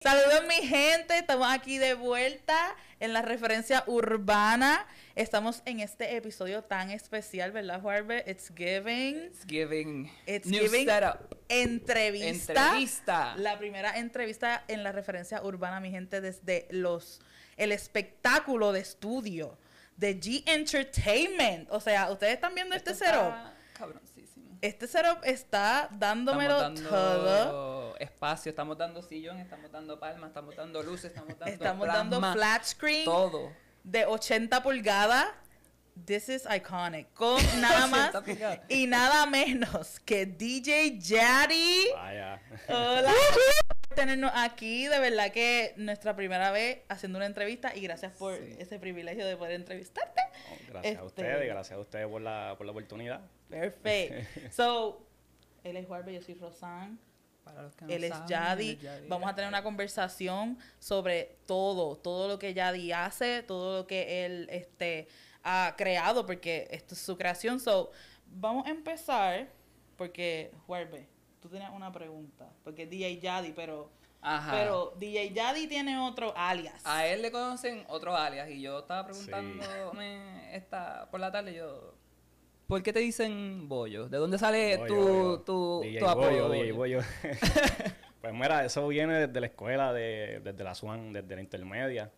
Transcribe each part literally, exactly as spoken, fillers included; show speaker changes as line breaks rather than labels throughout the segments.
Saludos mi gente, estamos aquí de vuelta en la referencia urbana. Estamos en este episodio tan especial, ¿verdad, Juarbe? It's giving.
It's giving.
It's
New
giving
setup.
Entrevista.
Entrevista.
La primera entrevista en la referencia urbana, mi gente, desde los el espectáculo de estudio de G Entertainment. O sea, ustedes están viendo
Esto
este
está
setup.
cabroncísimo.
Este setup está dándomelo
Estamos dando
todo.
espacio, estamos dando sillón, estamos dando palmas, estamos dando luces, estamos dando
Estamos
plasma,
dando flat screen.
todo.
De ochenta pulgadas. This is iconic. Con nada más y nada menos que D J Yadi.
Vaya.
Hola. Por tenernos aquí, de verdad que nuestra primera vez haciendo una entrevista y gracias por
Sí.
ese privilegio de poder entrevistarte.
Oh, gracias
Este-
a ustedes, gracias a ustedes por la, por la oportunidad.
Perfect. So, él es Juarbe, yo soy Rosanne.
Para los que no
Él es
saben,
Yadi.
él es Yadi.
Vamos a tener una conversación sobre todo, todo lo que Yadi hace, todo lo que él este, ha creado, porque esto es su creación. So, vamos a empezar, porque, Juarbe, tú tenías una pregunta, porque es D J Yadi, pero,
Ajá.
pero D J Yadi tiene otro alias.
A él le conocen otros alias y yo estaba preguntándome esta por la tarde, yo... ¿Por qué te dicen Bollo? ¿De dónde sale
Bollo,
tu,
Bollo.
tu,
D J
tu apodo?
Bollo, D J Bollo. Pues mira, eso viene desde la escuela, de, desde la SWAN, desde la intermedia.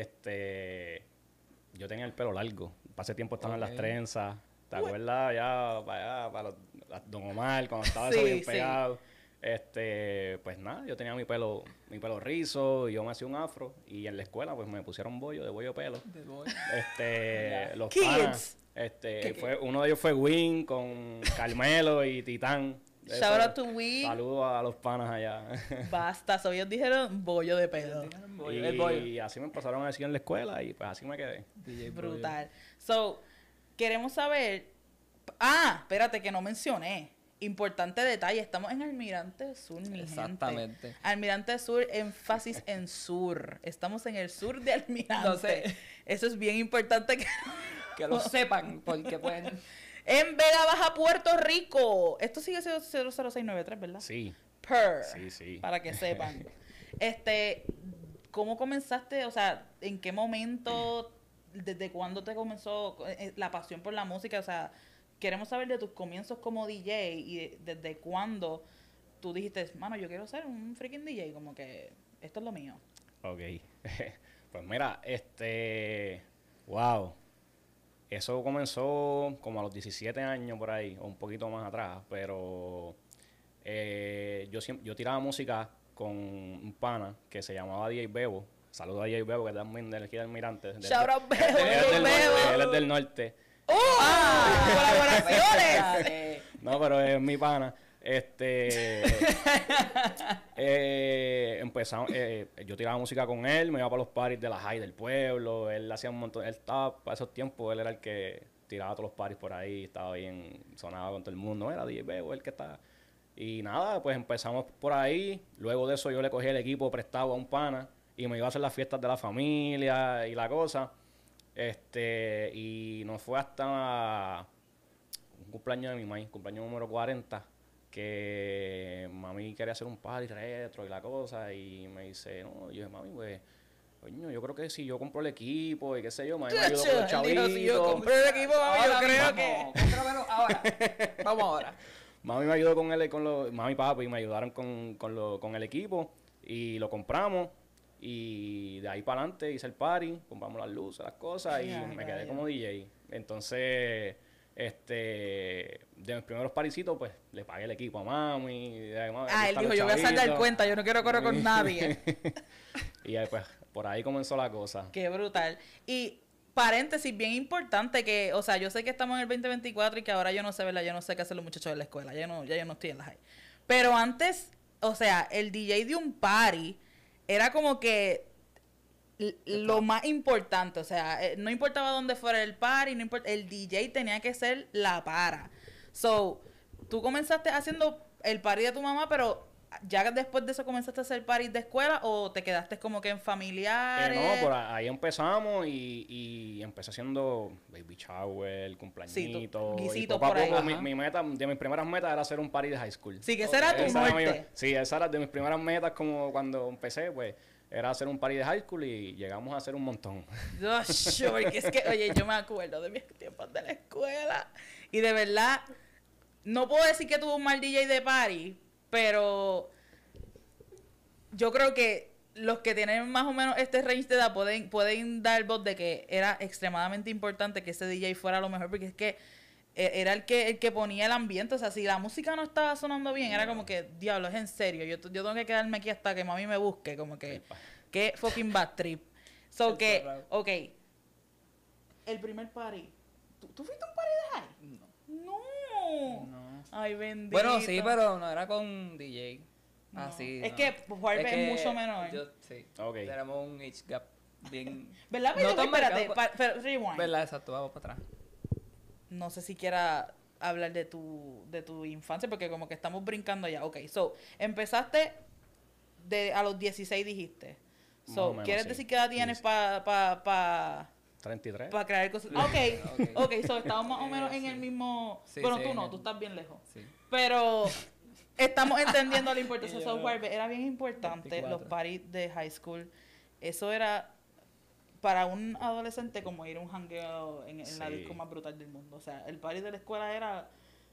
Este, yo tenía el pelo largo. Pasé tiempo estaba en
Ok.
las trenzas. ¿Te acuerdas? Ya para allá, para los, la- Don Omar, cuando estaba
Sí,
eso bien
sí.
pegado. Este, pues nada, yo tenía mi pelo, mi pelo rizo, y yo me hacía un afro. Y en la escuela, pues me pusieron bollo, de bollo pelo.
De Bollo.
Este, los
Kids.
panas, este,
¿Qué, qué?
fue, uno de ellos fue Win con Carmelo y Titán.
Shout
Eso,
out to We.
Saludos a los panas allá.
Basta, so ellos dijeron bollo de pedo.
Bollo, el Bollo.
y así me empezaron a decir en la escuela y pues así me quedé.
D J Bollo.
Brutal. So, queremos saber. Ah, espérate, que no mencioné. Importante detalle, estamos en Almirante Sur, mi gente.
Exactamente.
Almirante Sur, énfasis en sur. Estamos en el sur de Almirante.
No sé.
Eso es bien importante que...
Que lo sepan, porque pueden...
En Vega Baja, Puerto Rico. Esto sigue siendo cero cero seis nueve tres, ¿verdad?
Sí,
Per.
sí, sí.
Para que sepan. Este, ¿cómo comenzaste? O sea, ¿en qué momento, desde cuándo te comenzó eh, la pasión por la música? O sea, queremos saber de tus comienzos como D J y de- desde cuándo tú dijiste, mano, yo quiero ser un freaking D J, como que esto es lo mío.
Ok. Pues mira, este... Wow. Eso comenzó como a los diecisiete años por ahí, o un poquito más atrás, pero eh, yo siempre, yo tiraba música con un pana que se llamaba D J Bebo. Saludos a D J Bebo, que también de aquí de Almirante. Desde-
Shout out, Bebo,
él es
D J
del norte,
Bebo.
él es del norte.
¡Oh! ¡Colaboraciones!
Eh,
No, pero es mi pana. Este. eh, empezamos. eh, yo tiraba música con él, me iba para los parties de la high del pueblo. Él hacía un montón. Él estaba, para esos tiempos, él era el que tiraba todos los parties por ahí. Estaba bien, sonaba con todo el mundo. Era D J Bebo, el que estaba. Y nada, pues empezamos por ahí. Luego de eso, yo le cogí el equipo prestado a un pana y me iba a hacer las fiestas de la familia y la cosa. Este, y no fue hasta un cumpleaños de mi mamá, cumpleaños número cuarenta, que mami quería hacer un party retro y la cosa, y me dice, no, y yo dije, mami, pues, coño, yo creo que si yo compro el equipo y qué sé yo, mami me ayudó con los
Él dijo, si yo
chavitos.
compré el equipo, mami, yo
ahora
creo
mismo,
que...
cómpramelo ahora. Vamos ahora.
Mami me ayudó con él, con los, mami y papi me ayudaron con, con, lo, con el equipo, y lo compramos, y de ahí para adelante hice el party, compramos las luces, las cosas, y
Ay,
me
vaya.
quedé como D J. Entonces, este, de mis primeros parisitos, pues, le pagué el equipo a mami. Y, ay, mami,
Ah,
aquí
él
están
dijo,
los
yo voy a saldar
chavitos.
cuenta, yo no quiero correr con nadie.
Y ahí, pues, por ahí comenzó la cosa.
Qué brutal. Y paréntesis, bien importante que, o sea, yo sé que estamos en el veinte veinticuatro y que ahora yo no sé, ¿verdad? Yo no sé qué hacen los muchachos de la escuela, ya no, ya yo no estoy en la high. Pero antes, o sea, el D J de un party era como que l- lo más importante, o sea, eh, no importaba dónde fuera el party, no importa, el D J tenía que ser la para. So, tú comenzaste haciendo el party de tu mamá, pero ¿Ya después de eso comenzaste a hacer parties de escuela o te quedaste como que en familiares?
Eh, no, por ahí empezamos y, y empecé haciendo baby shower, cumpleañitos.
Sí, tú-
y
guisitos
poco a
por ahí.
poco mi,
Ajá.
mi meta, de mis primeras metas era hacer un party de high school.
Sí, que esa era tu
Esa era mi-
norte.
sí, esa era de mis primeras metas como cuando empecé, pues, era hacer un party de high school y llegamos a hacer un montón.
Gosh, porque es que, oye, yo me acuerdo de mis tiempos de la escuela y de verdad, no puedo decir que tuve un mal D J de party, pero yo creo que los que tienen más o menos este range de edad pueden, pueden dar voz de que era extremadamente importante que ese D J fuera lo mejor, porque es que eh, era el que el que ponía el ambiente. O sea, si la música no estaba sonando bien, era como que, diablo, es en serio, yo, yo tengo que quedarme aquí hasta que mami me busque, como que, qué fucking bad trip. So
El
que,
zorrao.
ok, el primer party, ¿tú, ¿tú fuiste a un party de high?
No.
No.
No.
Ay, bendito.
Bueno, sí, pero no era con D J.
No.
Así.
Es
no.
que Juárez es,
que
mucho menor.
Yo, sí.
Ok.
Tenemos un age gap bien.
¿Verdad? Pero
no tan
espérate,
marcado,
pa- pero rewind.
¿Verdad? Exacto, vamos para atrás.
No sé si quiera hablar de tu, de tu infancia, porque como que estamos brincando ya. Ok, so, empezaste de, a los dieciséis dijiste.
Más
So,
o menos,
¿quieres
sí.
decir qué edad tienes para pa, pa,
treinta y tres.
pa crear cosas? Ah, ok,
Ok.
ok, so estamos más o menos en
Sí.
el mismo...
Sí,
bueno,
sí,
tú
en
no,
el-
tú estás bien lejos.
Sí.
Pero estamos entendiendo la importancia
Y
de
yo,
software. Era bien importante
veinticuatro.
los parties de high school. Eso era para un adolescente como ir a un jangueo en, en la
Sí.
disco más brutal del mundo. O sea, el party de la escuela era...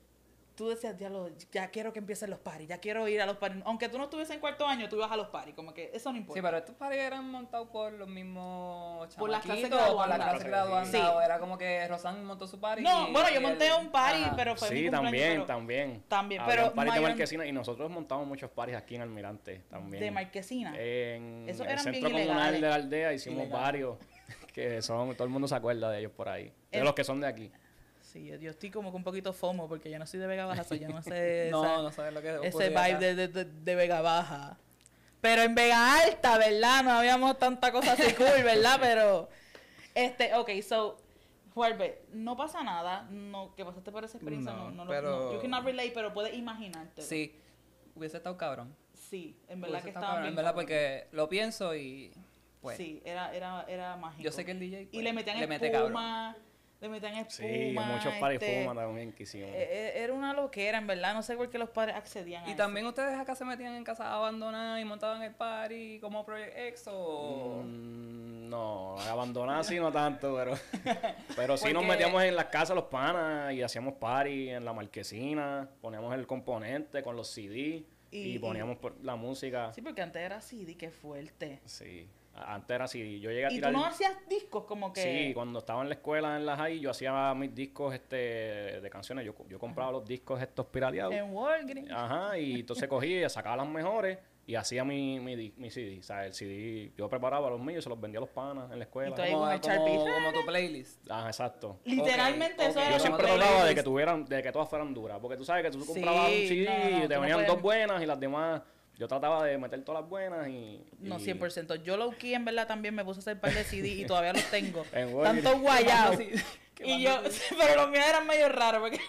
Tú decías, diablo, ya quiero que empiecen los parties, ya quiero ir a los parties. Aunque tú no estuvieses en cuarto año, tú ibas a los parties. Como que eso no importa.
Sí, pero estos parties eran montados por los mismos
Por las clases
chamaquitos, o por la
graduandas.
clase graduanda,
Sí.
o era como que Rosan montó su party.
No,
y-
bueno, yo
y
monté
él-
un party,
Ajá.
pero fue mi
Sí,
cumpleaños.
también,
pero
también.
También,
Habían
pero
paris de
mayor-
Marquesina y nosotros montamos muchos paris aquí en Almirante también.
de Marquesina.
En
Esos
el
eran bien
centro comunal
ilegales.
de la aldea hicimos
Ilegales.
varios que son, todo el mundo se acuerda de ellos por ahí. De
El-
los que son de aquí.
Sí, yo- yo estoy como con un poquito FOMO porque yo no soy de Vega Baja, so yo no sé
No,
esa-
no sabes lo que
ese
ocurría
vibe
acá.
de, de, de, de Vega Baja. Pero en Vega Alta, ¿verdad? No habíamos tanta cosa así cool, ¿verdad? Pero, este, ok, so, Juárez, no pasa nada, no, que pasaste por esa experiencia, no,
No,
no, lo-
pero-
no, you cannot relate, pero puedes imaginarte.
Sí, hubiese estado cabrón.
Sí, en verdad
Hubiese
que
estado
estaba
cabrón,
bien
en verdad,
cabrón.
porque lo pienso y pues
Sí, era, era, era mágico.
yo sé que el D J
Y
pues,
le metían
mete
espuma, le metían espuma.
Sí, muchos paris
este,
fuman también que hicimos.
eh, eh, Era una loquera, en verdad, no sé por qué los padres accedían a
Y
eso.
también ustedes acá se metían en casas abandonadas y montaban el party como Project X o...
Mm, no, abandonar sí no tanto, pero pero sí nos
Porque-
metíamos en las casas los panas y hacíamos party en la marquesina, poníamos el componente con los C D y,
Y-
poníamos por- la música.
Sí, porque antes era C D, qué fuerte.
Sí, a- antes era así, yo llegué a
Y tú
tirar...
no hacías discos como que...
Sí, cuando estaba en la escuela, en la high, yo hacía mis discos este de canciones. Yo, yo compraba los discos estos pirateados.
En Walgreens.
Ajá, y entonces cogía, sacaba las mejores y hacía mi, mi, di- mi C D. O sea, el C D, yo preparaba los míos, se los vendía a los panas en la escuela.
Y tú ahí
como,
con el
como,
Sharpie.
como tu playlist.
Ajá, exacto.
Literalmente
Ok,
eso
ok.
era
Yo
lo
siempre
que-
trataba de
playlist.
que tuvieran, de que todas fueran duras. Porque tú sabes que tú
Sí,
comprabas un C D
no, no,
y
tú
te
no
venían
puedes-
dos buenas y las demás. Yo trataba de meter todas las buenas y.
No,
y-
cien por ciento. Yo low key en verdad también me puse a hacer un par de C D y todavía los tengo.
En Walgreens.
Tanto guayado.
Sí,
Y yo, pero los míos eran medio raros porque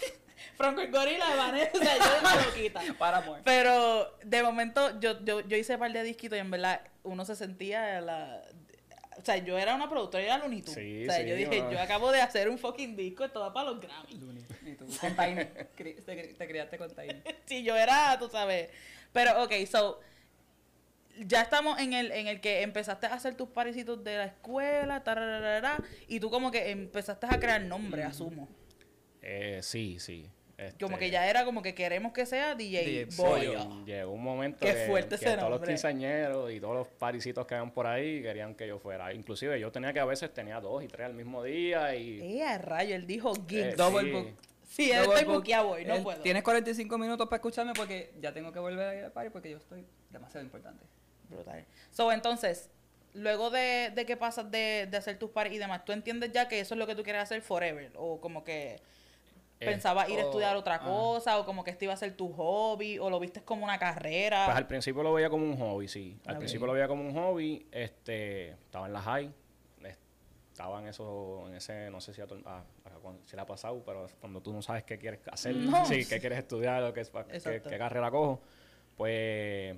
Franco el Gorila de Vanessa, o sea, yo era una loquita.
Para amor.
Pero de momento yo, yo, yo hice un par de disquitos y en verdad uno se sentía la... O sea, yo era una productora, yo era Looney Tunes.
Sí,
o sea,
sí,
yo dije,
no.
yo acabo de hacer un fucking disco, esto va para los Grammy.
Y tú, con Tiny. Cri- Te, te criaste con Tiny.
Sí, yo era, tú sabes. Pero, ok, so, ya estamos en el, en el que empezaste a hacer tus parecitos de la escuela, tararara, y tú como que empezaste a crear nombres, asumo.
Eh, sí, sí. Este,
Como que ya era como que queremos que sea D J,
D J
Boy.
Sí, llegó un momento
Qué
que,
fuerte
que
ese
todos los
nombre.
quinceañeros y todos los parisitos que habían por ahí querían que yo fuera. Inclusive yo tenía que a veces tenía dos y tres al mismo día y...
Eh, a rayo, él dijo
eh,
gigs.
Double
sí.
book.
Sí, él
Double
estoy
book.
buqueado hoy, no
Él-
puedo.
Tienes cuarenta y cinco minutos para escucharme porque ya tengo que volver a ir al party porque yo estoy demasiado importante.
Brutal. So, entonces, luego de, de que pasas de, de hacer tus pares y demás, ¿tú entiendes ya que eso es lo que tú quieres hacer forever? O como que
Eh,
pensabas ir a
o-
estudiar otra
ajá.
cosa, o como que este iba a ser tu hobby, o lo viste como una carrera.
Pues al principio lo veía como un hobby, sí. Al
Ok.
principio lo veía como un hobby. Este, estaba en la high. es- Estaba en eso, en ese, no sé si, a, to- a- a cuan- si le ha pasado, pero cuando tú no sabes qué quieres hacer,
No.
sí, qué quieres estudiar o qué, es pa- qué,
Exacto.
qué carrera cojo. Pues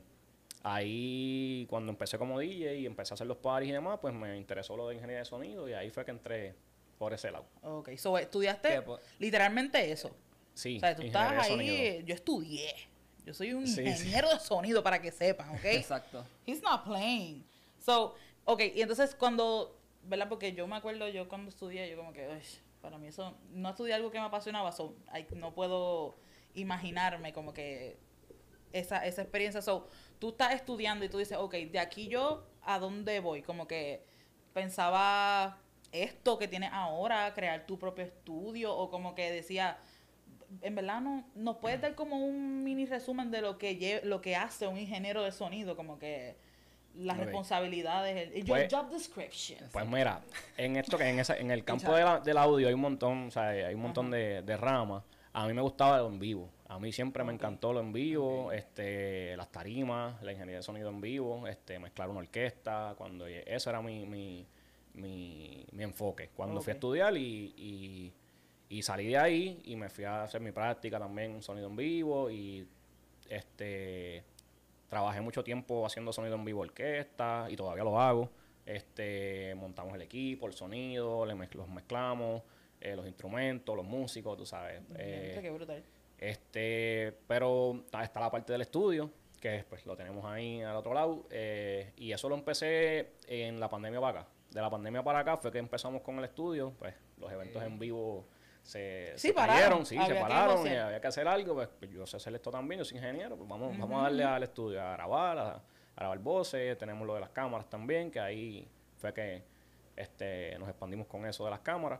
ahí, cuando empecé como D J y empecé a hacer los parties y demás, pues me interesó lo de ingeniería de sonido y ahí fue que entré por ese lado.
Ok, so estudiaste
¿Qué, po-
literalmente eso.
Sí,
O sea, tú
ingeniería
estás
de
ahí,
sonido.
yo estudié. Yo soy un
Sí, sí.
ingeniero de sonido para que sepan, ¿ok?
Exacto.
He's not playing. So, ok, y entonces cuando, ¿verdad? Porque yo me acuerdo, yo cuando estudié, yo como que, uy, para mí eso, no estudié algo que me apasionaba, so, I- no puedo imaginarme como que esa, esa experiencia. So, tú estás estudiando y tú dices, ok, de aquí yo, ¿a dónde voy? Como que pensaba esto que tienes ahora, crear tu propio estudio, o como que decía, en verdad no, nos puedes dar como un mini resumen de lo que lle- lo que hace un ingeniero de sonido, como que las
Ok.
responsabilidades, el, your
Pues-
job description.
Pues mira, en esto que en esa, en el campo de la- del audio hay un montón, o sea, hay un montón de, de ramas. A mí me gustaba lo en vivo. A mí siempre me
Ok.
encantó lo en vivo, este, las tarimas, la ingeniería de sonido en vivo, este, mezclar una orquesta, cuando eso era mi, mi, mi, mi enfoque. Cuando fui a
Ok.
estudiar y, y, y salí de ahí y me fui a hacer mi práctica también en sonido en vivo y este trabajé mucho tiempo haciendo sonido en vivo orquesta y todavía lo hago. Este, montamos el equipo, el sonido, le mez- los mezclamos, eh, los instrumentos, los músicos, tú sabes. Eh,
Diantre, qué brutal.
este, pero está, está la parte del estudio, que pues lo tenemos ahí al otro lado. eh, y eso lo empecé en la pandemia para acá. De la pandemia para acá fue que empezamos con el estudio, pues los eventos en vivo se,
Sí,
se
pararon.
cayeron, sí,
Había
se
que
pararon y
negociar.
había que hacer algo. Pues, pues, yo sé hacer esto también, yo soy ingeniero, pues vamos, vamos a
Ujú,
darle
ujú.
al estudio a grabar, a, a grabar voces, tenemos lo de las cámaras también, que ahí fue que este, nos expandimos con eso de las cámaras.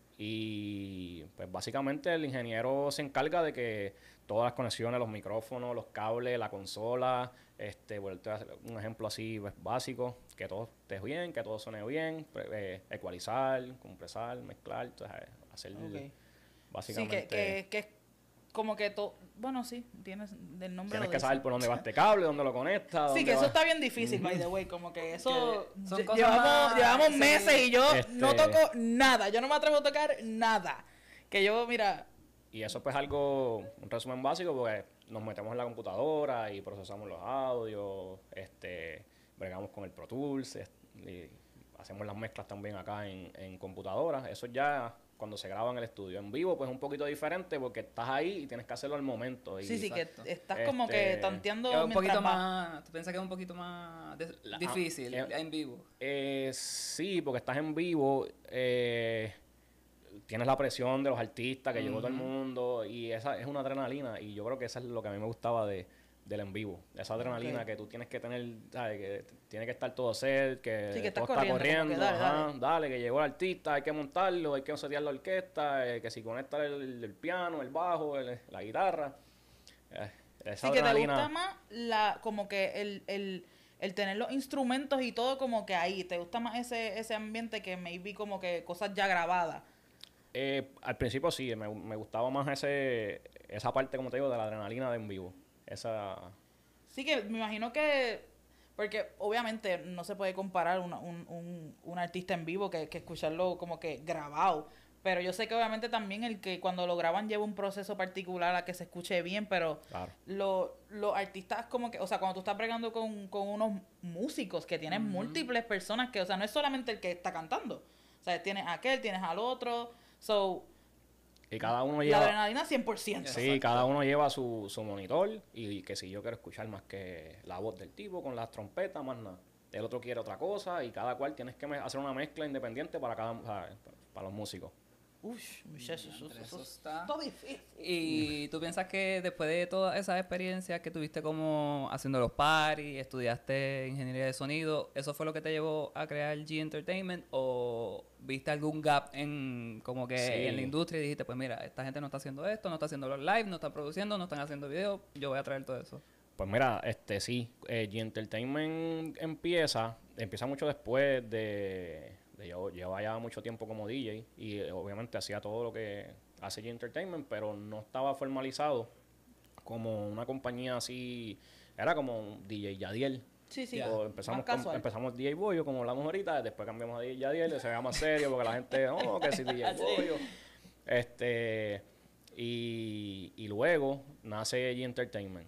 Y pues básicamente el ingeniero se encarga de que todas las conexiones, los micrófonos, los cables, la consola, este, bueno, te voy a hacer un ejemplo así pues, básico, que todo esté bien, que todo suene bien, pre- eh, ecualizar, compresar, mezclar, entonces, eh, hacer
Ok. Sí,
básicamente...
que, que, que es como que todo, bueno, sí, tienes del nombre
Tienes
lo
que
dice.
saber por dónde va este cable, dónde lo conectas.
Sí,
dónde
que eso
va-
está bien difícil, by the way, como que eso
Que son
lle-
cosas
llevamos,
más-
llevamos
sí.
meses y yo no
Este-
toco nada, yo no me atrevo a tocar nada. Que yo, mira,
Y eso pues algo, un resumen básico, porque nos metemos en la computadora y procesamos los audios, este, bregamos con el Pro Tools, es- y hacemos las mezclas también acá en, en computadora. Eso ya cuando se graba en el estudio. En vivo pues es un poquito diferente porque estás ahí y tienes que hacerlo al momento. Y
sí, sí, que
Exacto.
estás como
Este,
que tanteando
Es un
mientras
poquito
va.
más... ¿Tú piensas que es un poquito más de-
La-
difícil
ah, eh,
en vivo?
Eh, sí, porque estás en vivo, eh, tienes la presión de los artistas que llegó todo el
Ujú.
mundo y esa es una adrenalina y yo creo que eso es lo que a mí me gustaba de del en vivo, esa adrenalina
Ok.
que tú tienes que tener, ¿sabes? Que t- tiene que estar todo set, que,
Sí, que estás
todo está
corriendo, como que
corriendo,
dale,
ajá,
dale.
dale, que llegó el artista, hay que montarlo, hay que setear la orquesta, eh, que si conecta el, el piano, el bajo, el- la guitarra, eh, esa
Sí, que te
adrenalina.
gusta más la, como que el, el, el tener los instrumentos y todo como que ahí. Te gusta más ese, ese ambiente que maybe como que cosas ya grabadas.
Eh, al principio sí, me, me gustaba más ese esa parte, como te digo, de la adrenalina de en vivo. Esa...
Sí que me imagino que, porque obviamente no se puede comparar una- un, un, un artista en vivo que, que escucharlo como que grabado, pero yo sé que obviamente también el que cuando lo graban lleva un proceso particular a que se escuche bien, pero
Claro.
lo- los artistas como que, o sea, cuando tú estás bregando con, con unos músicos que tienen múltiples personas que, o sea, no es solamente el que está cantando, o sea, tienes a aquel, tienes al otro, so,
Y cada uno
la
lleva...
adrenalina cien por ciento.
Sí,
Exacto.
cada uno lleva su, su monitor y que si yo quiero escuchar más que la voz del tipo con las trompetas, más nada. El otro quiere otra cosa y cada cual tienes que me- hacer una mezcla independiente para cada o sea, para los músicos.
Uy, muchachos, eso,
Diantre,
eso
eso está-
está difícil.
¿Y tú piensas que después de todas esas experiencias que tuviste como haciendo los parties, estudiaste ingeniería de sonido, eso fue lo que te llevó a crear G Entertainment o viste algún gap en como que
Sí.
en la industria y dijiste, pues mira, esta gente no está haciendo esto, no está haciendo los live, no está produciendo, no están haciendo videos, yo voy a traer todo eso?
Pues mira, este sí, eh, G Entertainment empieza, empieza mucho después de, de yo llevaba ya mucho tiempo como D J y eh, obviamente hacía todo lo que hace G Entertainment, pero no estaba formalizado como una compañía así, era como D J Yadiel.
Sí, sí.
Ya.
O empezamos,
Más
con-
casual.
empezamos D J Bollo, como hablamos ahorita, después cambiamos a D J Yadiel, se vea más serio porque la gente, oh, que si D J Bollo. Este, y, y luego nace G Entertainment.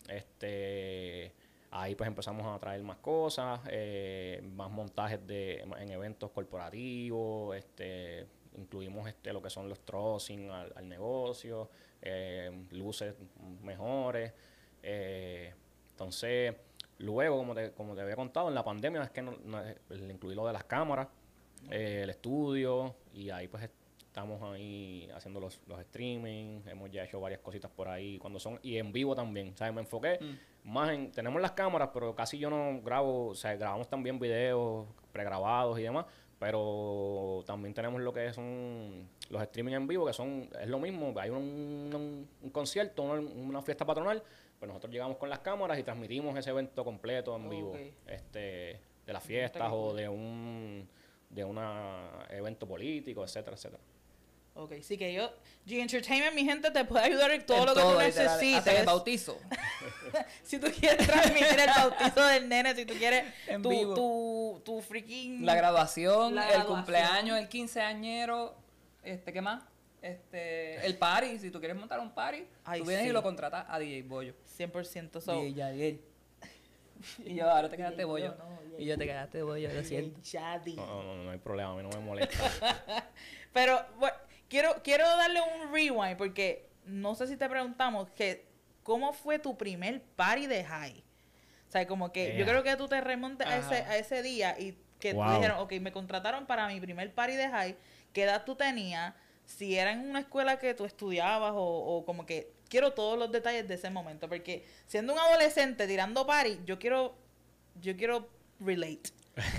Este, ahí pues empezamos a traer más cosas, eh, más montajes de, en eventos corporativos, este, incluimos este, lo que son los trusting al, al negocio, eh, luces mejores. Eh, entonces, luego, como te, como te había contado, en la pandemia es que no, no, le incluí lo de las cámaras, eh, el estudio, y ahí pues estamos ahí haciendo los, los streaming, hemos ya hecho varias cositas por ahí cuando son, y en vivo también, ¿sabes? Me enfoqué mm. más en, tenemos las cámaras, pero casi yo no grabo, o sea, grabamos también videos pregrabados y demás, pero también tenemos lo que son los streaming en vivo, que son, es lo mismo, hay un, un, un concierto, una, una fiesta patronal, pues nosotros llegamos con las cámaras y transmitimos ese evento completo en vivo, okay. este, de las fiestas o de un de un evento político, etcétera, etcétera.
Ok, sí que yo, G Entertainment, mi gente, te puede ayudar en todo en lo
todo,
que tú necesites.
Hasta el bautizo.
Si tú quieres transmitir el bautizo del nene, si tú quieres en tu, vivo. Tu, tu freaking...
La graduación, la graduación, el cumpleaños, el quinceañero, este, ¿qué más? Este, el party, si tú quieres montar un party, Ay, tú vienes sí. y lo contratas a D J Bollo.
cien por ciento. So.
D J Yadiel. Y yo, ahora te quedaste bollo. Y yo te quedaste bollo, lo siento.
No, no, no hay problema, a mí no me molesta.
Pero, bueno, quiero, quiero darle un rewind, porque no sé si te preguntamos que ¿cómo fue tu primer party de high? O sea, como que yeah. yo creo que tú te remontes a ese, a ese día y que wow. tú dijeron, ok, me contrataron para mi primer party de high. ¿Qué edad tú tenías? Si era en una escuela que tú estudiabas o, o como que... Quiero todos los detalles de ese momento, porque siendo un adolescente tirando party, yo quiero, yo quiero relate.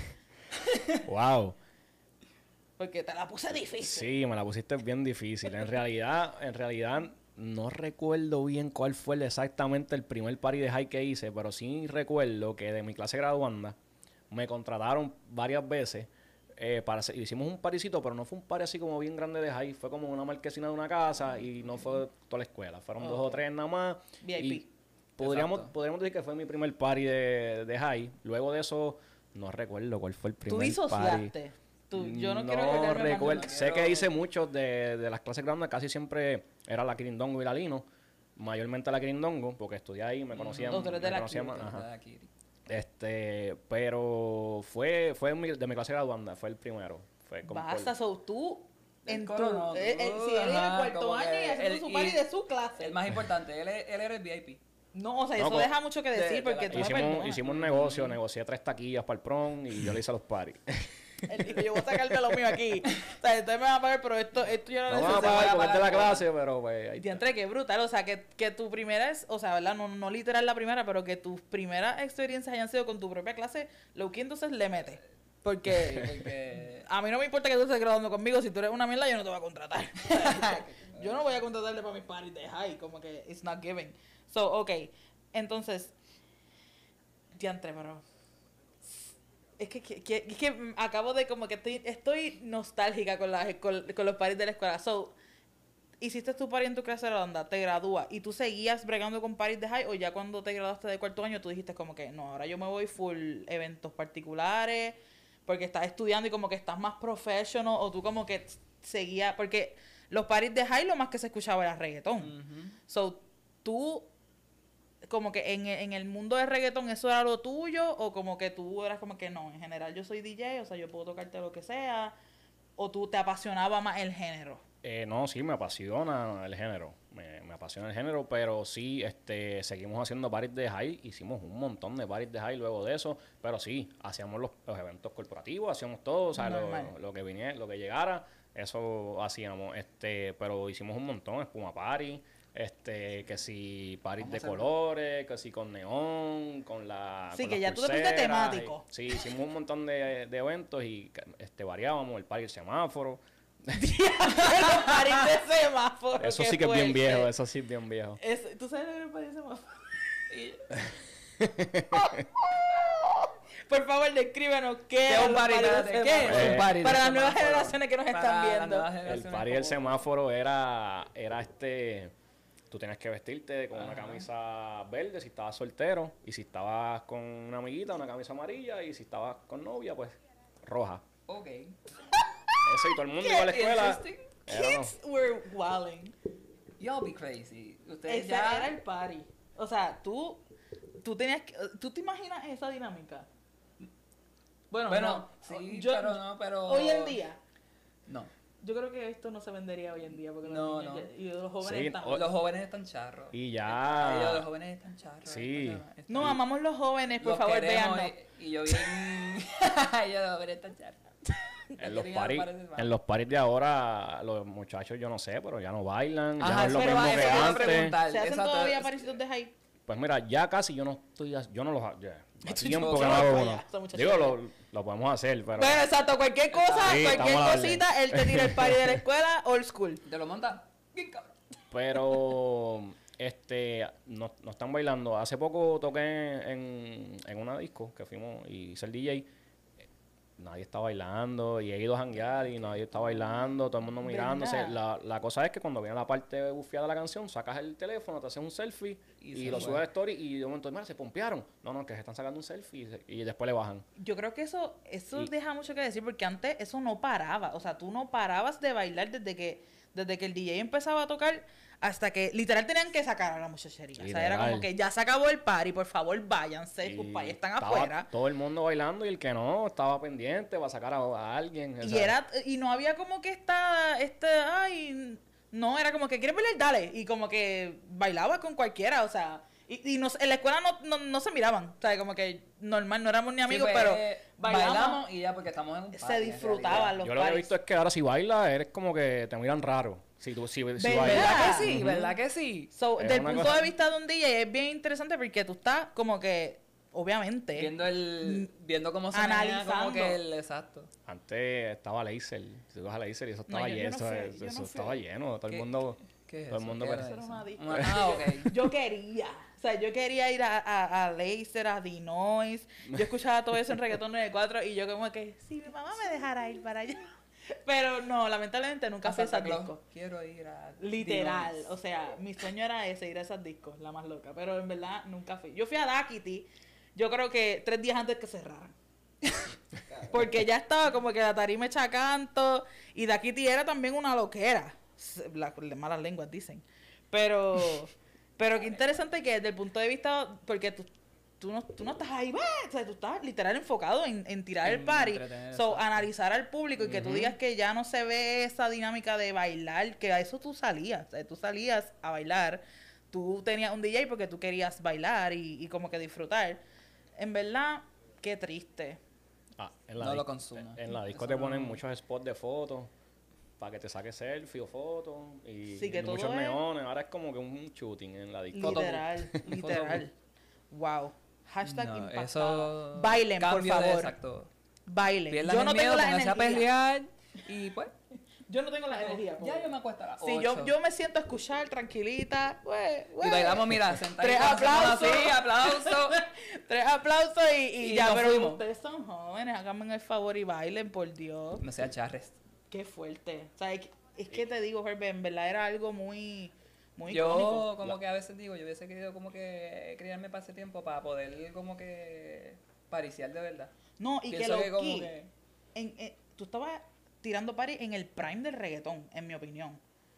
Wow.
Porque te la puse difícil.
Sí, me la pusiste bien difícil. En realidad, en realidad no recuerdo bien cuál fue exactamente el primer party de high que hice, pero sí recuerdo que de mi clase graduanda me contrataron varias veces. Eh, para hacer, hicimos un parisito, pero no fue un party así como bien grande de high, fue como una marquesina de una casa y no fue toda la escuela, fueron okay. dos o tres nada más.
V I P.
Y podríamos, podríamos decir que fue mi primer party de, de high. Luego de eso, no recuerdo cuál fue el primer
party. ¿Tú disociaste? Tú, yo no, no quiero
recuerdo. Sé que hice muchos de, de las clases grandes, casi siempre era la Quirindongo y la Lino, mayormente la Quirindongo, porque estudié ahí, me conocían.
Uh-huh.
me conocían más. Este, pero fue fue mi, de mi clase graduanda, fue el primero. Fue como
Basta, so tú en tu, no, eh, eh, si él era el cuarto año y haciendo su party de su clase.
El más importante, él, él era el V I P.
No, o sea, no, eso pues, deja mucho que decir de, porque de tú
hicimos,
me perdonas.
Hicimos un negocio, negocié tres taquillas para el prom y yo le hice a los parties.
Él dijo, yo voy a sacarme lo mío aquí. O sea, ustedes me van a pagar, pero esto, esto yo no,
no
necesito.
No me van a pagar porque es de la clase, pero pues... Ahí
Diantre, qué brutal. O sea, que, que tu primera es... O sea, ¿verdad? No, no literal la primera, pero que tus primeras experiencias hayan sido con tu propia clase, lo que entonces le mete. Porque, sí, porque a mí no me importa que tú estés graduando conmigo. Si tú eres una mierda, yo no te voy a contratar. Yo no voy a contratarte para mis parties de high. Como que it's not giving. So, ok. Entonces... Diantre, pero... Es que, que, que, es que acabo de como que estoy, estoy nostálgica con, la, con, con los parties de la escuela. So, hiciste tu party en tu clase de onda, te gradúas y tú seguías bregando con parties de high o ya cuando te graduaste de cuarto año tú dijiste como que no, ahora yo me voy full eventos particulares porque estás estudiando y como que estás más professional o tú como que seguías, porque los parties de high lo más que se escuchaba era reggaetón. Uh-huh. So, tú... como que en, en el mundo de reggaetón eso era lo tuyo o como que tú eras como que no, en general yo soy D J, o sea, yo puedo tocarte lo que sea, o tú te apasionaba más el género.
Eh, no, sí, me apasiona el género, me, me apasiona el género, pero sí, este, seguimos haciendo parties de high, hicimos un montón de parties de high luego de eso, pero sí, hacíamos los, los eventos corporativos, hacíamos todo, o sea, lo, lo que viniera, lo que llegara, eso hacíamos, este, pero hicimos un montón, espuma party, este, que si parties de colores, que si con neón, con la
sí,
con
que ya tú te fuiste temático.
Y, sí, hicimos un montón de, de eventos y este variábamos, el party del semáforo.
Los parties de semáforo.
Eso sí que es bien viejo, eso sí es bien viejo.
Es, ¿tú sabes lo que es el party de semáforo? Por favor, descríbanos qué es un party de semáforo. ¿Qué es un party para las nuevas generaciones que nos están viendo?
El party del semáforo era, era este... Tú tenías que vestirte con Ajá. una camisa verde si estabas soltero. Y si estabas con una amiguita, una camisa amarilla. Y si estabas con novia, pues roja.
Ok.
Eso, y todo el mundo iba a la escuela.
Kids no. were wilding.
Y'all be crazy. Ustedes
Ese
ya...
era el party. O sea, tú, tú tenías que, ¿tú te imaginas esa dinámica? Bueno,
Bueno,
no.
sí,
Yo-
pero no, pero...
Hoy en día,
No.
yo creo que esto no se vendería hoy en día porque
No,
los niños
no.
ya- y los jóvenes
Sí,
están...
o-
Los jóvenes están charros.
Y
Ellos,
ya...
los jóvenes están charros.
Sí.
Están-
No, amamos los jóvenes, por
los
favor,
queremos
véannos.
Y, y yo bien... ellos los jóvenes están charros.
En los,
Quería
paris,
parecer mal.
en los paris de ahora, los muchachos, yo no sé, pero ya no bailan, ya
Ajá,
no es lo
pero
mismo
va,
que
eso iba a
antes.
preguntar.
¿Se hacen
Exacto.
todavía parecidos de high?
Pues mira, ya casi yo no estoy, ha- yo no los, ha- ya, hace
Yo-
tiempo
yo
que no
voy
hago
para
uno.
allá, estos muchachos
Digo,
allá.
lo, lo podemos hacer, pero
Bueno, exacto, cualquier cosa,
Sí,
cualquier
estamos a darle.
cosita, él te tira el party de la escuela, old school.
¿Te lo montas? Bien cabrón.
pero este, no, no están bailando. Hace poco toqué en, en una disco que fuimos y hice el D J. Nadie está bailando y he ido a janguear y nadie está bailando, todo el mundo mirándose.
¿Verdad?
La, la cosa es que cuando viene la parte bufiada de la canción, sacas el teléfono, te haces un selfie
Y
y,
se
lo
fue.
subes a story y de momento, mira, se pompearon. No, no, que se están sacando un selfie y, se- y después le bajan.
Yo creo que eso, eso
Y-
deja mucho que decir porque antes eso no paraba. O sea, tú no parabas de bailar desde que, desde que el D J empezaba a tocar hasta que literal tenían que sacar a la muchachería. O sea, era como
Literal.
que ya se acabó el party, por favor váyanse, sus
Y
pais están
estaba
afuera.
todo el mundo bailando y el que no estaba pendiente va a sacar a, a alguien. o
Y
sea,
era, y no había como que esta, este, ay, no, era como que quieres bailar, dale. Y como que bailaba con cualquiera, o sea, y, y nos, en la escuela no, no, no se miraban. O sea, como que normal, no éramos ni amigos,
Sí, pues,
pero
bailamos,
bailamos,
y ya porque estamos en un party,
se
en
disfrutaban
realidad.
los
yo lo que he
parties.
visto es que ahora si bailas, eres como que te miran raro. Si tú si, si
¿Verdad?
bailas.
¿Verdad que sí?
Ujú.
¿Verdad que sí?
So,
Es
del
una
punto
cosa-
de vista de un D J es bien interesante porque tú estás como que, obviamente,
Viendo el... Viendo cómo se menea,
Analizando.
como que el... Exacto.
Antes estaba Laser. Si tú vas a Laser y eso
No,
estaba
yo- yo
lleno.
no fui,
eso
yo no
eso
fui.
estaba lleno. Todo el
¿Qué-
mundo.
¿Qué es
Todo el
eso?
mundo
¿Qué
parece-
era
Eso
eso?
era una disco.
Una- Ah, ok.
yo quería, o sea, yo quería ir a, a, a Laser, a Dinois, yo escuchaba todo eso en Reggaetón noventa y cuatro y yo como que, si mi mamá me dejara ir para allá. Pero no, lamentablemente nunca
A
fui a
Santa
esas
Claus.
discos.
Quiero ir a...
Literal,
Dinois.
o sea, mi sueño era ese, ir a esas discos, la más loca, pero en verdad nunca fui. Yo fui a Daquiti, yo creo que tres días antes que cerraran. Porque ya estaba como que la tarima hecha canto y Daquiti era también una loquera. S- La, las malas lenguas dicen. Pero, pero qué interesante que desde el punto de vista, porque tú, tú, no, tú no estás ahí, ¡bah! O sea, tú estás literal enfocado en, en tirar el
En
party.
entretener,
So,
exacto.
analizar al público y que tú
Ujú.
digas que ya no se ve esa dinámica de bailar, que a eso tú salías. O sea, tú salías a bailar, tú tenías un D J porque tú querías bailar y, y como que disfrutar. En verdad, qué triste.
Ah, en la
No lo
dis-
consumo.
En la disco
Eso
te ponen
no-
muchos spots de fotos para que te saques selfie o fotos. Y,
Sí, que
y
todo
muchos
es-
neones. Ahora es como que un shooting en la disco.
Fotobook.
Literal, literal. Wow. Hashtag
No,
impactada.
eso...
Bailen, por
cambio de-
favor.
exacto.
Bailen.
Pierdan
Yo no
el
tengo
miedo,
la
pónganse a
energía.
pelear y pues...
Yo no tengo la energía.
Ya
pobre.
yo me acuesto a las
Sí, yo,
ocho.
yo me siento a escuchar tranquilita. güey,
Y
güey.
bailamos, mira, sentaditos.
Tres
hacemos
aplausos.
Así, aplausos.
Tres aplausos y, y
Y
ya,
nos
pero
fuimos.
ustedes son jóvenes, háganme el favor y bailen, por Dios.
No sea charres.
Qué fuerte. O sea, es, que- es que te digo, Herbert, en verdad era algo muy, muy
Yo
icónico.
como que a veces digo, yo hubiese querido como que criarme para ese tiempo para poder como que pariciar de verdad.
No, y que
Pienso
lo
que como
que,
que...
en, en- tú estabas tirando party en el prime del reggaetón, en mi opinión.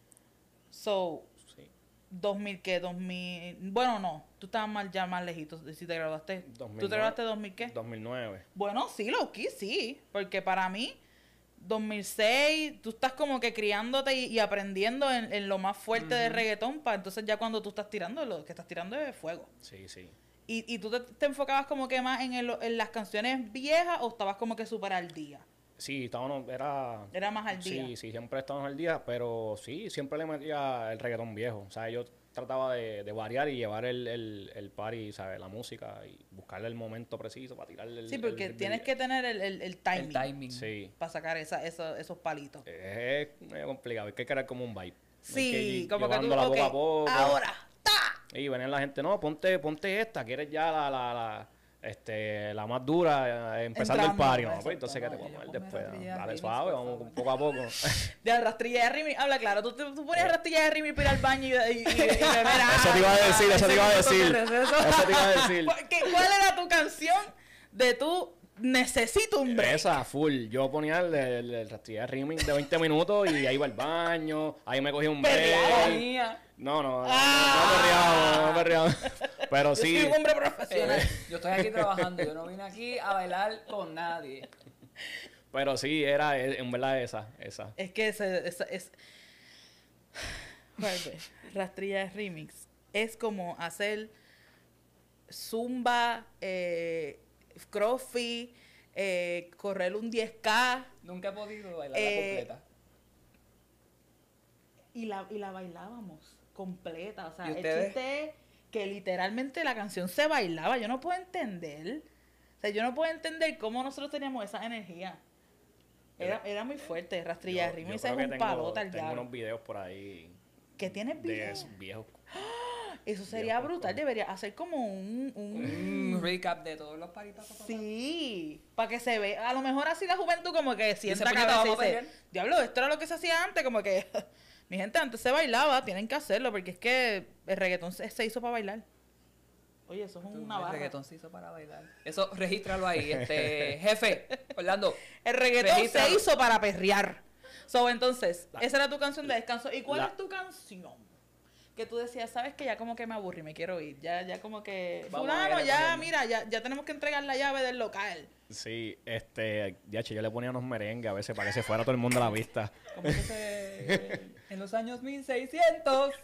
So,
Sí.
dos mil, ¿qué? dos mil, bueno, no, tú estabas más, ya más lejitos, si te graduaste.
dos mil
¿Tú te
nueve.
graduaste dos mil qué?
dos mil nueve.
Bueno, sí, lo que sí, porque para mí, dos mil seis, tú estás como que criándote y, y aprendiendo en, en lo más fuerte de
Ujú.
reggaetón, para entonces ya cuando tú estás tirando, lo que estás tirando es fuego.
Sí, sí.
¿Y, y tú te, te enfocabas como que más en, el- en las canciones viejas o estabas como que súper al día?
Sí, estábamos, era...
Era más al día.
Sí, sí, siempre estábamos al día, pero sí, siempre le metía el reggaetón viejo. O sea, yo trataba de, de variar y llevar el, el, el party, ¿sabes? La música y buscarle el momento preciso para tirarle el...
Sí, porque
el-
tienes que tener el, el, el timing,
El timing.
Sí.
para sacar esa, eso- esos palitos.
Es medio complicado, hay que crear como un vibe. Hay que
Sí,
ir
como que tú,
llevándola
ok,
poco a poco.
ahora, ¡ta!
Y venía la gente, no, ponte, ponte esta, quieres ya la, la, la, este, la más dura, eh, empezando
Entrando,
el party. No,
exacto,
pues entonces, ¿qué te
no,
pongo
yo
él
ponme
después?
Rastrilla de
Dale
remix,
suave,
por
vamos
favor.
poco a poco.
De rastrilla de Rimi, habla claro, tú, tú, tú ponías rastrilla de Rimi para ir al baño y, y, y, y beber
Eso te iba a decir, eso te iba a decir. Eso te iba a decir.
¿Qué- ¿Cuál era tu canción de tú necesito un break?
Esa, full. Yo ponía el, el, el rastrilla de remix de veinte minutos y ahí iba al baño, ahí me cogía un break.
Perreaba.
Mía.
No, no, no,
¡Ah!
no, perreamos, no perreamos. Pero
Yo
sí.
soy un hombre profesional.
Eh, yo estoy aquí trabajando, yo no vine aquí a bailar con nadie.
Pero sí, era eh, en verdad esa, esa.
Es que ese, esa, es... Vuelve, Rastrilla Remix. Es como hacer zumba, eh, crossfit, eh, correr un diez K.
Nunca he podido bailar
Eh,
la completa.
Y la, y la bailábamos completa. O sea,
¿Y
el
ustedes?
chiste es que literalmente la canción se bailaba. Yo no puedo entender. O sea, yo no puedo entender cómo nosotros teníamos esa energía. Era, era muy fuerte. Rastrilla
Yo-
Remix
yo
es
creo
un
que tengo-
palote al
Tengo
diablo.
unos videos por ahí
¿Qué tienes
de
video?
esos viejos.
Eso sería
Viejo,
brutal.
¿cómo?
Debería hacer como un... un
Un recap de todos los paritas. pa, pa, pa.
Sí, para que se vea. A lo mejor así la juventud como que sienta
puñeta,
cabeza y
vamos a
dice,
pelear.
diablo, esto era lo que se hacía antes, como que, mi gente, antes se bailaba, tienen que hacerlo, porque es que el reggaetón se, se hizo para bailar. Oye, eso es
Tú,
una
el
barra.
reggaetón se hizo para bailar. Eso, regístralo ahí, este, jefe, Orlando.
El reggaetón
Regístralo.
se hizo para perrear. So, entonces,
La-
esa era tu canción de descanso. ¿Y cuál
la-
es tu canción? Que tú decías, sabes que ya como que me aburrí, me quiero ir. Ya, ya como que,
Vamos a
fulano,
ir
ya,
recogiendo.
mira, ya, ya tenemos que entregar la llave del local.
Sí, este, ya che, yo le ponía unos merengues a veces para que se fuera todo el mundo a la vista.
Como que se, en los años mil seiscientos.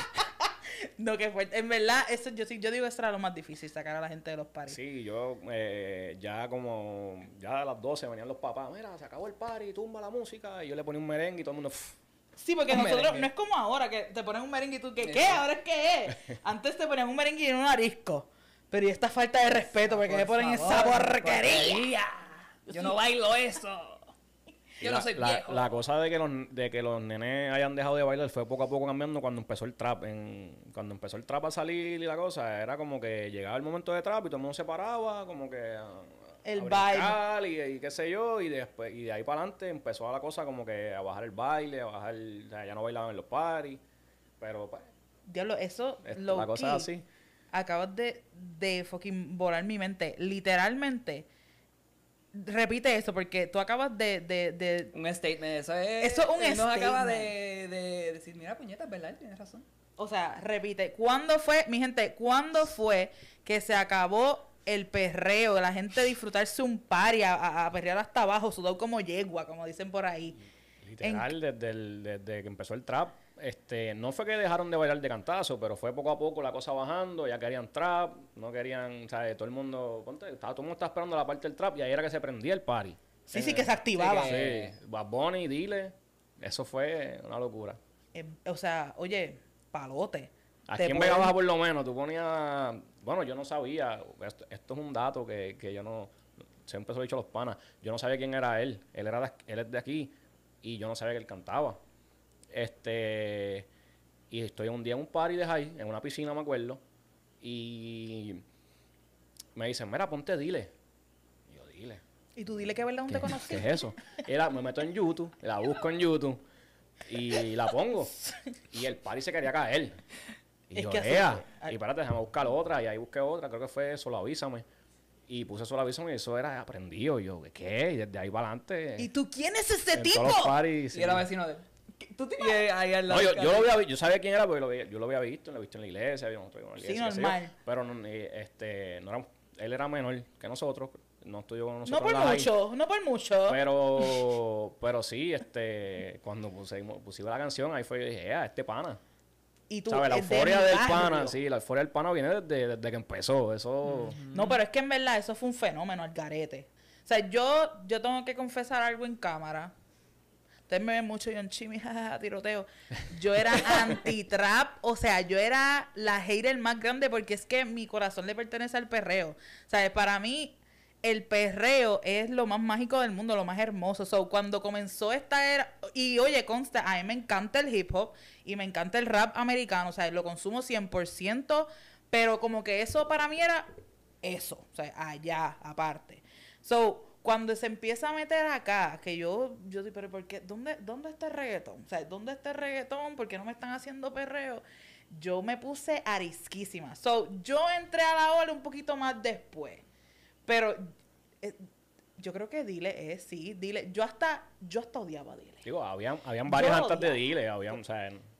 No, que fuerte. En verdad, eso, yo, sí, yo digo eso era lo más difícil, sacar a la gente de los paris.
Sí, yo eh, ya como, ya a las doce venían los papás, mira, se acabó el party, tumba la música, y yo le ponía un merengue y todo el mundo, "Pff".
Sí, porque
Un
nosotros,
merengue.
no es como ahora que te ponen un merengue y tú, ¿qué? ¿Qué?
Eso.
¿Ahora es qué es? Antes te ponían un merengue y un arisco. Pero y esta falta de respeto, porque
Por
me ponen
favor,
esa porquería.
porquería. Yo no bailo eso.
Y
Yo
la,
no soy
la-
viejo.
la cosa de que, los, de que los nenes hayan dejado de bailar fue poco a poco cambiando cuando empezó el trap. En, cuando empezó el trap a salir y la cosa, era como que llegaba el momento de trap y todo el mundo se paraba, como que a,
El
a
vibe.
brincar y, y qué sé yo, y después y de ahí para adelante empezó la cosa como que a bajar el baile, a bajar, o sea, ya no bailaban en los parties, pero pues,
Diablo, eso,
es-
low
la cosa
key,
es así.
acabas de, de fucking volar mi mente. Literalmente, repite eso, porque tú acabas de, de, de
Un statement, eso es.
Eso es un
él nos acaba
statement.
de, de decir, mira, puñetas, ¿verdad? Tienes razón.
o sea, repite, ¿cuándo fue, mi gente, cuándo fue que se acabó el perreo, de la gente disfrutarse un party, a, a- a perrear hasta abajo, sudado como yegua, como dicen por ahí?
Literal, desde, el- desde que empezó el trap, este, no fue que dejaron de bailar de cantazo, pero fue poco a poco la cosa bajando, ya querían trap, no querían, ¿sabes? Todo el mundo, ponte, estaba, todo el mundo estaba esperando la parte del trap y ahí era que se prendía el party.
Sí, sí, que se activaba.
Sí, que-
Sí, Bad Bunny, Dile, eso fue una locura.
Eh, o sea, oye, palote.
Aquí
Te
en
pueden-
Vega Baja por lo menos, tú ponías, bueno, yo no sabía, esto, esto es un dato que, que yo no, siempre se lo he dicho a los panas, yo no sabía quién era él, él era de, él es de aquí y yo no sabía que él cantaba. Este, y estoy un día en un party de high, en una piscina me acuerdo, y me dicen, mira, ponte Dile. Y yo, Dile.
Y tú dile que verdad no
¿Qué,
te conocí.
qué es eso? Era, me meto en YouTube, la busco en YouTube y la pongo. Y el party se quería caer. Y
Es
yo,
que así
"Ea".
fue.
Y espérate, déjame buscar otra. Y ahí busqué otra, creo que fue Solo Avísame. Y puse Solo Avísame y eso era aprendido. Y yo, ¿qué? Y desde ahí para adelante.
¿Y tú quién es ese
en
tipo?
todos los parties,
Y
sí.
era vecino de él.
¿Tú te
Y eh, ahí al lado.
No, yo, yo lo había vi- yo sabía quién era porque lo había- yo lo había visto, lo había visto en la iglesia, habíamos estudiado en la
Sí,
iglesia, qué sé yo,
normal.
pero no, eh, este, no era, él era menor que nosotros, no estudió con
No
nosotros.
por
en la high.
mucho, no por mucho.
Pero, pero sí, este, cuando pusimos, pusimos la canción, ahí fue yo dije, ah, este pana.
Y tú,
¿Sabes? La
es de
euforia
mi
del
barrio.
pana, sí, la euforia del pana viene desde, desde que empezó. Eso.
No, pero es que en verdad eso fue un fenómeno al garete. O sea, yo, yo tengo que confesar algo en cámara. Ustedes me ven mucho yo en chimi, jajaja, tiroteo. Yo era anti-trap, o sea, yo era la hater más grande porque es que mi corazón le pertenece al perreo. O sea, para mí el perreo es lo más mágico del mundo, lo más hermoso. So, cuando comenzó esta era, y oye, consta, a mí me encanta el hip hop y me encanta el rap americano, o sea, lo consumo cien por ciento, pero como que eso para mí era eso, o sea, allá, aparte. So, cuando se empieza a meter acá, que yo, yo digo, pero ¿por qué? ¿Dónde, ¿Dónde está el reggaetón? O sea, ¿dónde está el reggaetón? ¿Por qué no me están haciendo perreo? Yo me puse arisquísima. So, yo entré a la ola un poquito más después. Pero eh, yo creo que Dile es, sí, Dile. Yo hasta, yo hasta odiaba a Dile.
Digo, habían, habían varios
Yo
antes de
odiaba.
Dile, habían, o sea,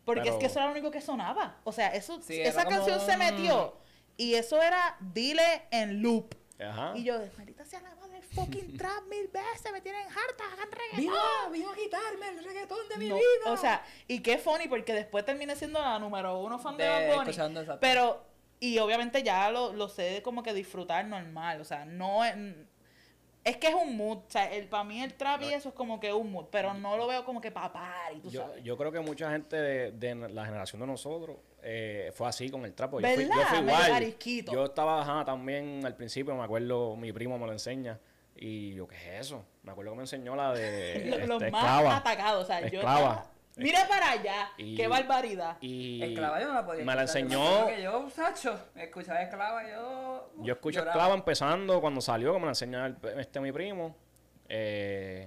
Porque
Pero-
es que eso era lo único que sonaba. O sea, eso,
Sí,
esa
era como
canción se
un-
metió y eso era Dile en loop.
Ajá.
Y yo, maldita sea la madre, fucking trap mil veces, me tienen harta, hagan reggaetón.
¡Viva! ¡Vino a quitarme el reggaetón de mi
No,
vida!
o sea, y qué funny porque después terminé siendo la número uno fan de,
De-
Bad Bunny.
escuchando exacto.
Pero, y obviamente ya lo, lo sé como que disfrutar normal. O sea, no es. Es que es un mood. O sea, el, para mí el trap y eso es como que un mood. Pero no lo veo como que pa' party, tú
Yo,
sabes.
yo creo que mucha gente de, de la generación de nosotros eh, fue así con el trap. porque Yo fui, yo
¿Verdad?
fui
Medio
igual.
arisquito.
Yo estaba ajá, también al principio, me acuerdo, mi primo me lo enseña. Y yo, ¿qué es eso? Me acuerdo que me enseñó la de
Lo- los
este,
más
esclava.
atacados. O sea, yo.
Esclava.
estaba- Mira para allá.
Y-
Qué barbaridad.
Y
Esclava yo no la podía
me la
escuchar,
enseñó.
Porque yo, Sacho, escuchaba Esclava, yo...
Yo escucho
lloraba.
Esclava empezando cuando salió, que me la enseñó el- este mi primo. Eh,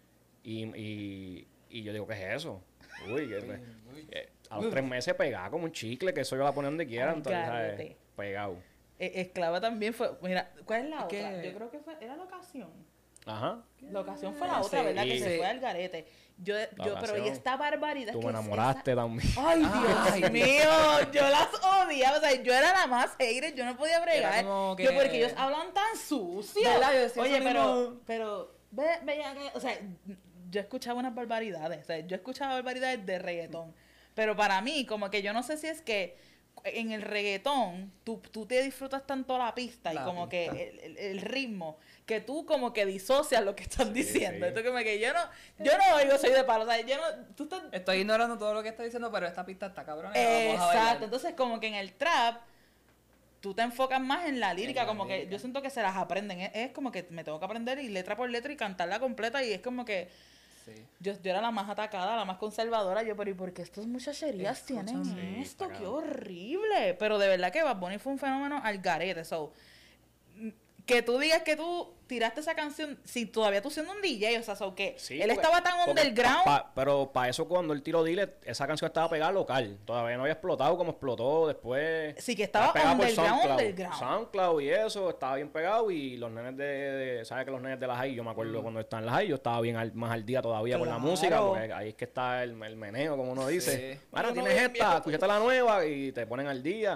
y, y, y yo digo, ¿qué es eso? Uy, que- eh, a los tres meses pegaba como un chicle, que eso yo la ponía donde quiera,
Ay,
entonces, ¿sabes?
garete.
Pegado.
Eh, Esclava también fue. Mira, ¿cuál es la
¿Qué?
otra? Yo creo que fue. Era la ocasión.
Ajá.
La ocasión fue la
Sí,
otra, ¿verdad? Que
sí.
se fue al garete. Yo, yo pero
ocasión.
y esta barbaridad
Tú
que
me
es
enamoraste también.
esa- Ay, Dios
Ay, Dios.
mío, yo las odiaba, o sea, yo era la más hater, yo no podía bregar.
Era como que-
Yo porque ellos hablan tan sucio.
¿Verdad? Yo decía
Oye,
eso
pero
mismo.
pero ve, veía que, o sea, yo escuchaba unas barbaridades, o sea, yo escuchaba barbaridades de reggaetón. Pero para mí, como que yo no sé si es que en el reggaetón tú, tú te disfrutas tanto la pista
La
y como
pista.
que el, el- el ritmo que tú como que disocias lo que están
Sí,
diciendo.
sí.
Esto como que yo no, yo no oigo, soy de palo, o sea, yo no, tú estás...
Estoy ignorando todo lo que está diciendo, pero esta pista está cabrona. y la vamos a bailar.
Exacto, entonces como que en el trap tú te enfocas más en la lírica,
En la
como que
lírica.
yo siento que se las aprenden, es, es como que me tengo que aprender y letra por letra y cantarla completa y es como que
Sí.
yo, yo era la más atacada, la más conservadora, yo, pero ¿y por qué estas muchacherías
Escucha,
tienen
sí,
esto?
está
¡Qué
cabrón.
horrible! Pero de verdad que Bad Bunny fue un fenómeno al garete, so, mm, que tú digas que tú tiraste esa canción, si todavía tú siendo un D J, o sea, so, que
Sí,
él
porque-
estaba tan
porque
underground,
pa- pa- pero para eso cuando el tiro Dile, esa canción estaba pegada local. Todavía no había explotado como explotó después.
sí que estaba
pegada por
underground,
SoundCloud.
underground.
SoundCloud y eso, estaba bien pegado. Y los nenes de, de- ¿sabes que los nenes de la high? Yo me acuerdo cuando estaban en la high, yo estaba bien al- más al día todavía con la
Claro.
música, porque ahí es que está el, el meneo, como uno dice.
Sí.
Mira,
Uno
tienes
bien
esta,
viejo.
escúchate la nueva y te ponen al día.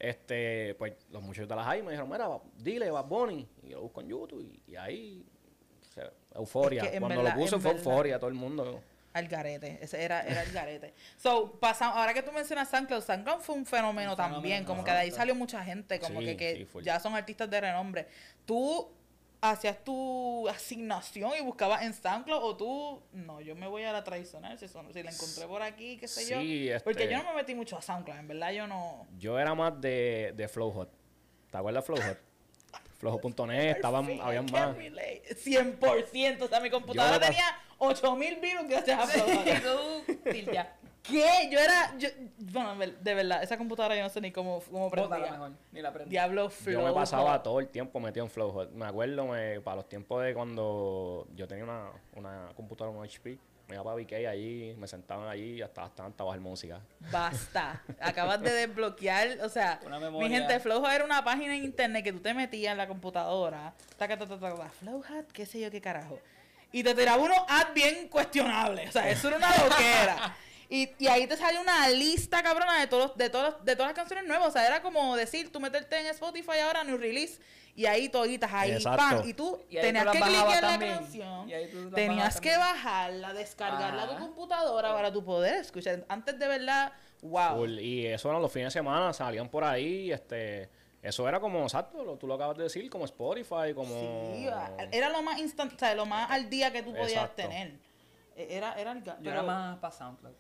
Este, pues los muchachos de la high me dijeron, mira, Dile, Bad Bunny. Y yo lo busco en YouTube y, y ahí, o sea, euforia.
Es que en
Cuando
verdad-
lo puse
en
fue
verdad-
euforia, todo el mundo.
Al garete, ese era, era el garete. So, pasa, ahora que tú mencionas SoundCloud, SoundCloud fue un fenómeno
Un
también,
fenómeno,
como
ajá.
que de ahí salió mucha gente, como
Sí,
que, que
sí, full.
ya son artistas de renombre. ¿Tú hacías tu asignación y buscabas en SoundCloud o tú, no, yo me voy a la tradicional, si, son, si la encontré por aquí, qué sé
Sí,
yo?
este-
Porque yo no me metí mucho a SoundCloud, en verdad yo no...
Yo era más de, de Flowhot. ¿Te acuerdas de Flowhot? Flowhot punto net, estaban,
Sí,
habían
I
más.
can't relate. cien por ciento, o sea, mi computadora
Yo me pas-
tenía ocho mil virus gracias a Flowhot.
Y tú, Tilda,
¿Qué? Yo era. Yo, bueno, de verdad, esa computadora yo no sé ni cómo, cómo
bótala
prendía.
mejor, ni la prendí.
Diablo Flow.
Yo me pasaba todo el tiempo metido en Flowhot. Me acuerdo, me, para los tiempos de cuando yo tenía una, una computadora, un H P, me iba para B K allí, me sentaban allí y hasta hasta bajar música.
Basta. Acabas de desbloquear. O sea,
Una
mi
memoria.
gente, Flowhot era una página en internet que tú te metías en la computadora. Taca, taca, taca, taca, Flowhot, qué sé yo qué carajo. Y te tiraba unos ads bien cuestionables. O sea, eso era una loquera. Y, y ahí te sale una lista cabrona de todos de todos de todas las canciones nuevas. O sea, era como decir, tú meterte en Spotify ahora, new release, y ahí toditas, ahí,
Exacto.
pan. Y tú
Y ahí
tenías
tú las
que
bajabas
cliquear la
también.
canción.
Y ahí tú las
Tenías
bajabas
que
también.
bajarla, descargarla a tu
Ajá.
computadora para tu poder escuchar. Antes de verdad, wow.
Full. Y eso eran los fines de semana, salían por ahí, este... Eso era como, exacto, lo, tú lo acabas de decir, como Spotify, como...
Sí, era lo más instant, o sea, lo más al día que tú podías
Exacto.
tener. Era, era el ga-
Yo
pero
era más para SoundCloud.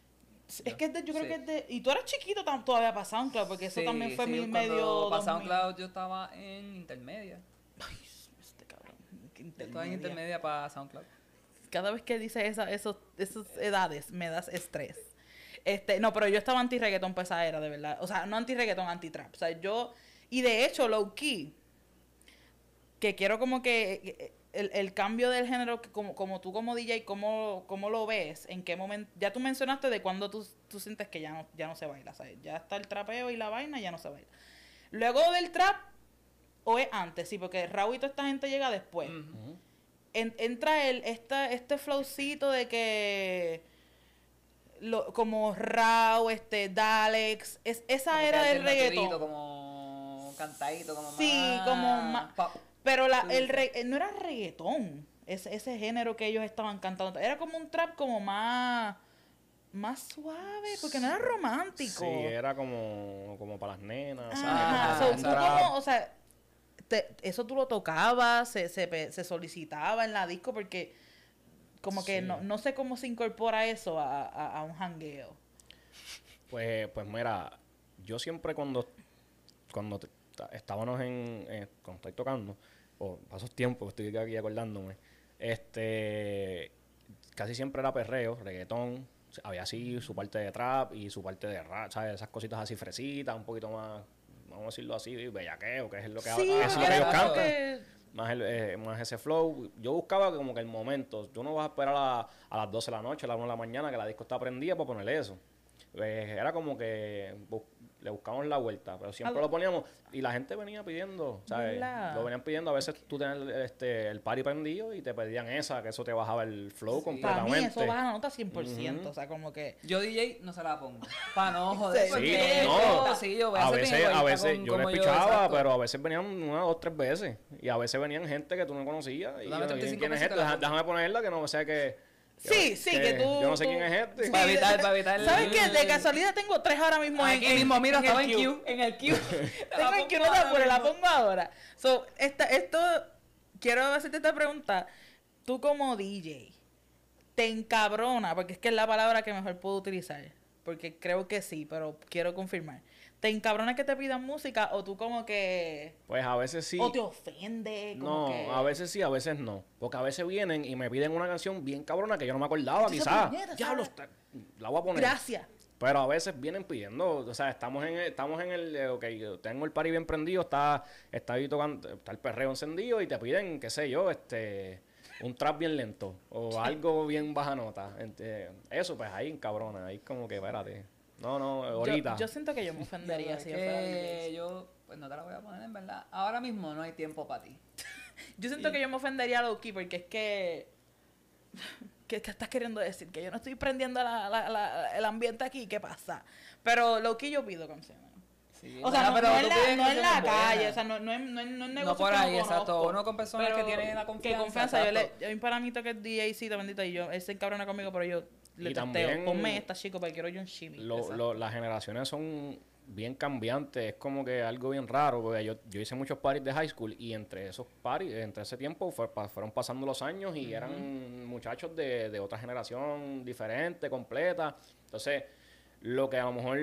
es que es de, yo creo
Sí.
que es de, y tú eras chiquito tam- todavía para SoundCloud, porque eso
Sí,
también fue
sí,
mi
cuando
medio
para
dos mil.
SoundCloud yo estaba en intermedia.
Ay, este cabrón, qué
Yo estaba en
intermedia.
intermedia para SoundCloud.
Cada vez que dices esa, esos, esas edades me das estrés. Este, no, pero yo estaba anti-reggaetón para esa era, de verdad. O sea, no anti-reggaetón, anti-trap. O sea, yo... Y de hecho, low-key, que quiero como que el, el cambio del género, que como, como tú como D J, ¿cómo, cómo lo ves? ¿En qué momento? Ya tú mencionaste de cuando tú, tú sientes que ya no, ya no se baila, ¿sabes? Ya está el trapeo y la vaina, ya no se baila. Luego del trap, o es antes, sí, porque Raúl y toda esta gente llega después.
Ujú.
Ujú.
En- entra el esta, este flowcito de que lo, como Rao, este, Dalex, es, esa
Como
era
que
del reggaetón.
alternativito, como cantadito, como
Sí,
más...
como más-
pop.
Pero la,
Sí,
el
sí.
re- no era reggaetón, ese, ese género que ellos estaban cantando. Era como un trap como más, más suave, porque no era romántico.
Sí, era como, como para las nenas. ¿sabes?
Ajá,
Ah,
so,
Un
tú
trap.
como, o sea, te- eso tú lo tocabas, se, se, pe- se solicitaba en la disco porque como que
Sí.
no, no sé cómo se incorpora eso a, a, a un jangueo.
Pues, pues mira, yo siempre cuando, cuando te- ta- estábamos en, en- cuando estoy tocando, o pasos tiempos, estoy aquí acordándome, este, casi siempre era perreo, reggaetón, había así su parte de trap y su parte de rap, ¿sabes? Esas cositas así fresitas, un poquito más, vamos a decirlo así, bellaqueo, que es lo que,
Sí,
es lo
porque
que
era
ellos
como
cantan.
que-
Más, el, eh, más ese flow. Yo buscaba como que el momento. Tú no vas a esperar a, a las doce de la noche, a las una de la mañana, que la disco está prendida para ponerle eso. Eh, era como que bu- le buscábamos la vuelta, pero siempre
Ah,
lo poníamos y la gente venía pidiendo, ¿sabes?
¿Verdad?
Lo venían pidiendo. A veces tú tenías el, este, el party prendido y te pedían esa, que eso te bajaba el flow
Sí.
Para mí
completamente.
eso baja la nota cien por ciento,
Ujú.
o sea, como que...
Yo D J no se la pongo. Para no joder.
Sí,
porque
no.
yo- sí, yo voy a,
A
ser bien
veces, a
egoísta
veces
con
yo
cómo
les pichaba,
exacto.
pero a veces venían una, dos, tres veces. Y a veces venían gente que tú no conocías. Y
Dame
yo,
treinta y cinco
¿quién es
pesos
este?
que la
Deja-
pongo.
Déjame ponerla que no sea que...
Sí, sí, que tú...
Yo no sé
tú-
quién es este.
Para evitar, para evitar el-
¿Sabes qué? De casualidad tengo tres ahora mismo en
Aquí
en-
mismo, mira,
en
estaba
el
en
queue.
Q. En el Q.
Tengo en que no la apure, la pongo ahora. So, esta, esto, quiero hacerte esta pregunta. Tú como D J, ¿te encabrona? Porque es que es la palabra que mejor puedo utilizar. Porque creo que sí, pero quiero confirmar. ¿Te encabrona que te pidan música o tú como que...
Pues a veces sí.
o te ofende? Como
No,
que...
a veces sí, a veces no. Porque a veces vienen y me piden una canción bien cabrona que yo no me acordaba,
Esa
quizás.
puñeta,
Diablo,
¿sabes?
está- la voy a poner.
Gracias.
Pero a veces vienen pidiendo, o sea, estamos en el, estamos en el, eh, ok, yo tengo el party bien prendido, está, está ahí tocando, está el perreo encendido y te piden, qué sé yo, este, un trap bien lento o algo bien baja nota. Ente- eso, pues ahí encabrona, ahí como que, espérate. No, no, ahorita.
Yo, yo siento que yo me ofendería
Es
si yo fuera
que
D J.
yo, pues no te la voy a poner en verdad. Ahora mismo no hay tiempo para ti.
Yo siento que yo me ofendería a Loki porque es que... ¿Qué, qué estás queriendo decir? Que yo no estoy prendiendo la- la- la- el ambiente aquí, ¿qué pasa? Pero Loki yo pido canciones.
Sí,
O sea, no,
pero
no
tú
en la,
pides
no en la
canciones
calle,
buenas.
o sea, no, no, es, no, es, no es
No
negocio
por
que
ahí,
no
exacto.
conozco.
Uno con personas que tienen la confianza,
Que confianza. Yo le,
exacto.
yo hay un paramito que es D J, bendito, y yo, él se encabrona conmigo, pero yo le
Y
testeo.
también
Ponme esta, chico, porque quiero yo un shimmy.
Lo-
Exacto.
lo- las generaciones son bien cambiantes, es como que algo bien raro, porque yo, yo hice muchos parties de high school y entre esos parties, entre ese tiempo fue- pa- fueron pasando los años y eran muchachos de, de otra generación diferente, completa. Entonces, lo que a lo mejor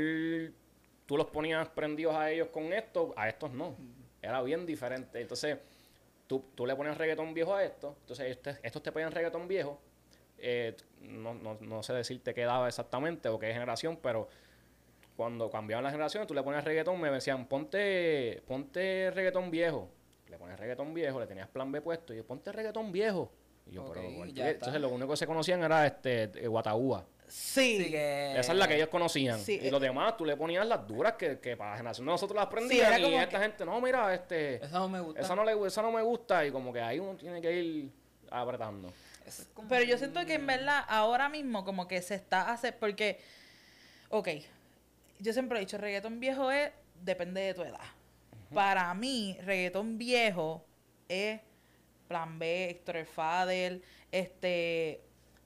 tú los ponías prendidos a ellos con esto, a estos no. Era bien diferente. Entonces, tú, tú le ponías reggaetón viejo a esto, entonces estos, estos te ponían reggaetón viejo. Eh, no, no, no sé decirte qué daba exactamente o qué generación, pero cuando cambiaban las generaciones, tú le ponías reggaetón, me decían, ponte, ponte reggaetón viejo. Le ponías reggaetón viejo, le tenías plan B puesto, y yo, ponte reggaetón viejo. Y yo,
Ok,
pero, ¿por
ya
qué?
está.
Entonces, lo único que se conocían era este eh, Guataúba.
Sí.
Sí, que...
Esa es la que ellos conocían.
Sí,
y
eh.
los demás, tú le ponías las duras que, que para la generación de nosotros las
Sí,
prendían.
era
y
como
esta
que-
gente, no, mira, este,
Eso no me gusta.
esa no, le, esa no me gusta. Y como que ahí uno tiene que ir apretando.
Es como-
Pero yo siento que en verdad ahora mismo como que se está haciendo, porque, ok, yo siempre he dicho, reggaetón viejo es, depende de tu edad. Para mí, reggaetón viejo es Plan B, Héctor el Father, este,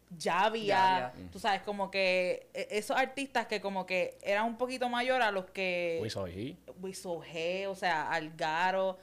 Yavia,
Yavia.
tú sabes, como que e- esos artistas que como que eran un poquito mayor a los que...
Wiso G.
Wiso G, o sea, Algaro.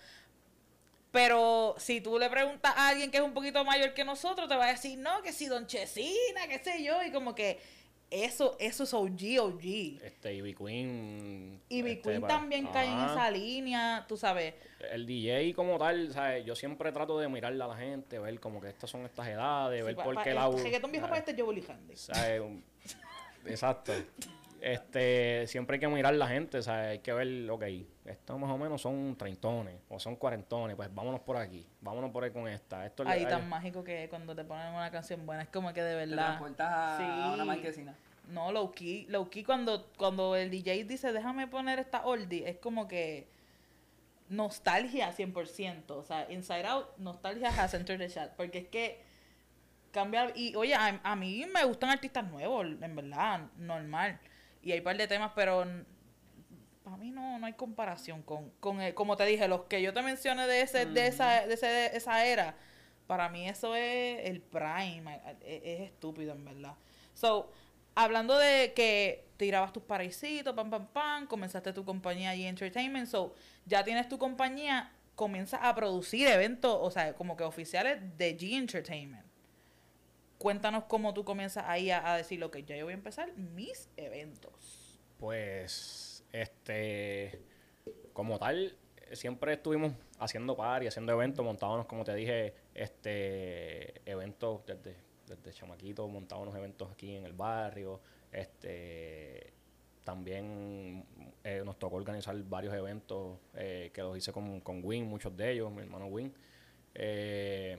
Pero si tú le preguntas a alguien que es un poquito mayor que nosotros, te va a decir, no, que si Don Chesina, qué sé yo, y como que eso, eso es O G, O G.
Este, Ivy Queen.
Y B
este,
Queen
para-
también cae en
Ajá.
esa línea, tú sabes.
El D J como tal, ¿sabes? Yo siempre trato de mirarle a la gente, ver como que estas son estas edades,
Sí,
ver
pa-
por
pa-
qué
el
la...
reggaetón viejo para
¿sabes?
este Joel y Handy.
¿Sabes? Un- Exacto. Este, siempre hay que mirar la gente, ¿sabes? Hay que ver, ok, estos más o menos son treintones o son cuarentones, pues vámonos por aquí, vámonos por ahí con esta. Esto es
Ahí
lo-
tan mágico que cuando te ponen una canción buena, es como que de
Te
verdad.
transportas a,
Sí.
a una marquesina.
No, low key, low key cuando, cuando el D J dice déjame poner esta oldie, es como que nostalgia cien por ciento. O sea, Inside Out, nostalgia has entered the chat. Porque es que cambia. Y oye, a, a mí me gustan artistas nuevos, en verdad, normal. Y hay un par de temas, pero para mí no, no hay comparación con, con el, como te dije, los que yo te mencioné de ese,
Ujú.
de esa, de ese, de esa era. Para mí eso es el prime, es, es estúpido en verdad. So, hablando de que tirabas tus parecitos, pam, pam, pam, comenzaste tu compañía G Entertainment, so, ya tienes tu compañía, comienzas a producir eventos, o sea, como que oficiales de G Entertainment. Cuéntanos cómo tú comienzas ahí a, a decir, ok, ya yo voy a empezar mis eventos.
Pues, este, como tal, siempre estuvimos haciendo party, haciendo eventos, montábamos, como te dije, este, eventos desde, desde chamaquito, montábamos eventos aquí en el barrio, este, también eh, nos tocó organizar varios eventos eh, que los hice con, con Win, muchos de ellos, mi hermano Win. Eh,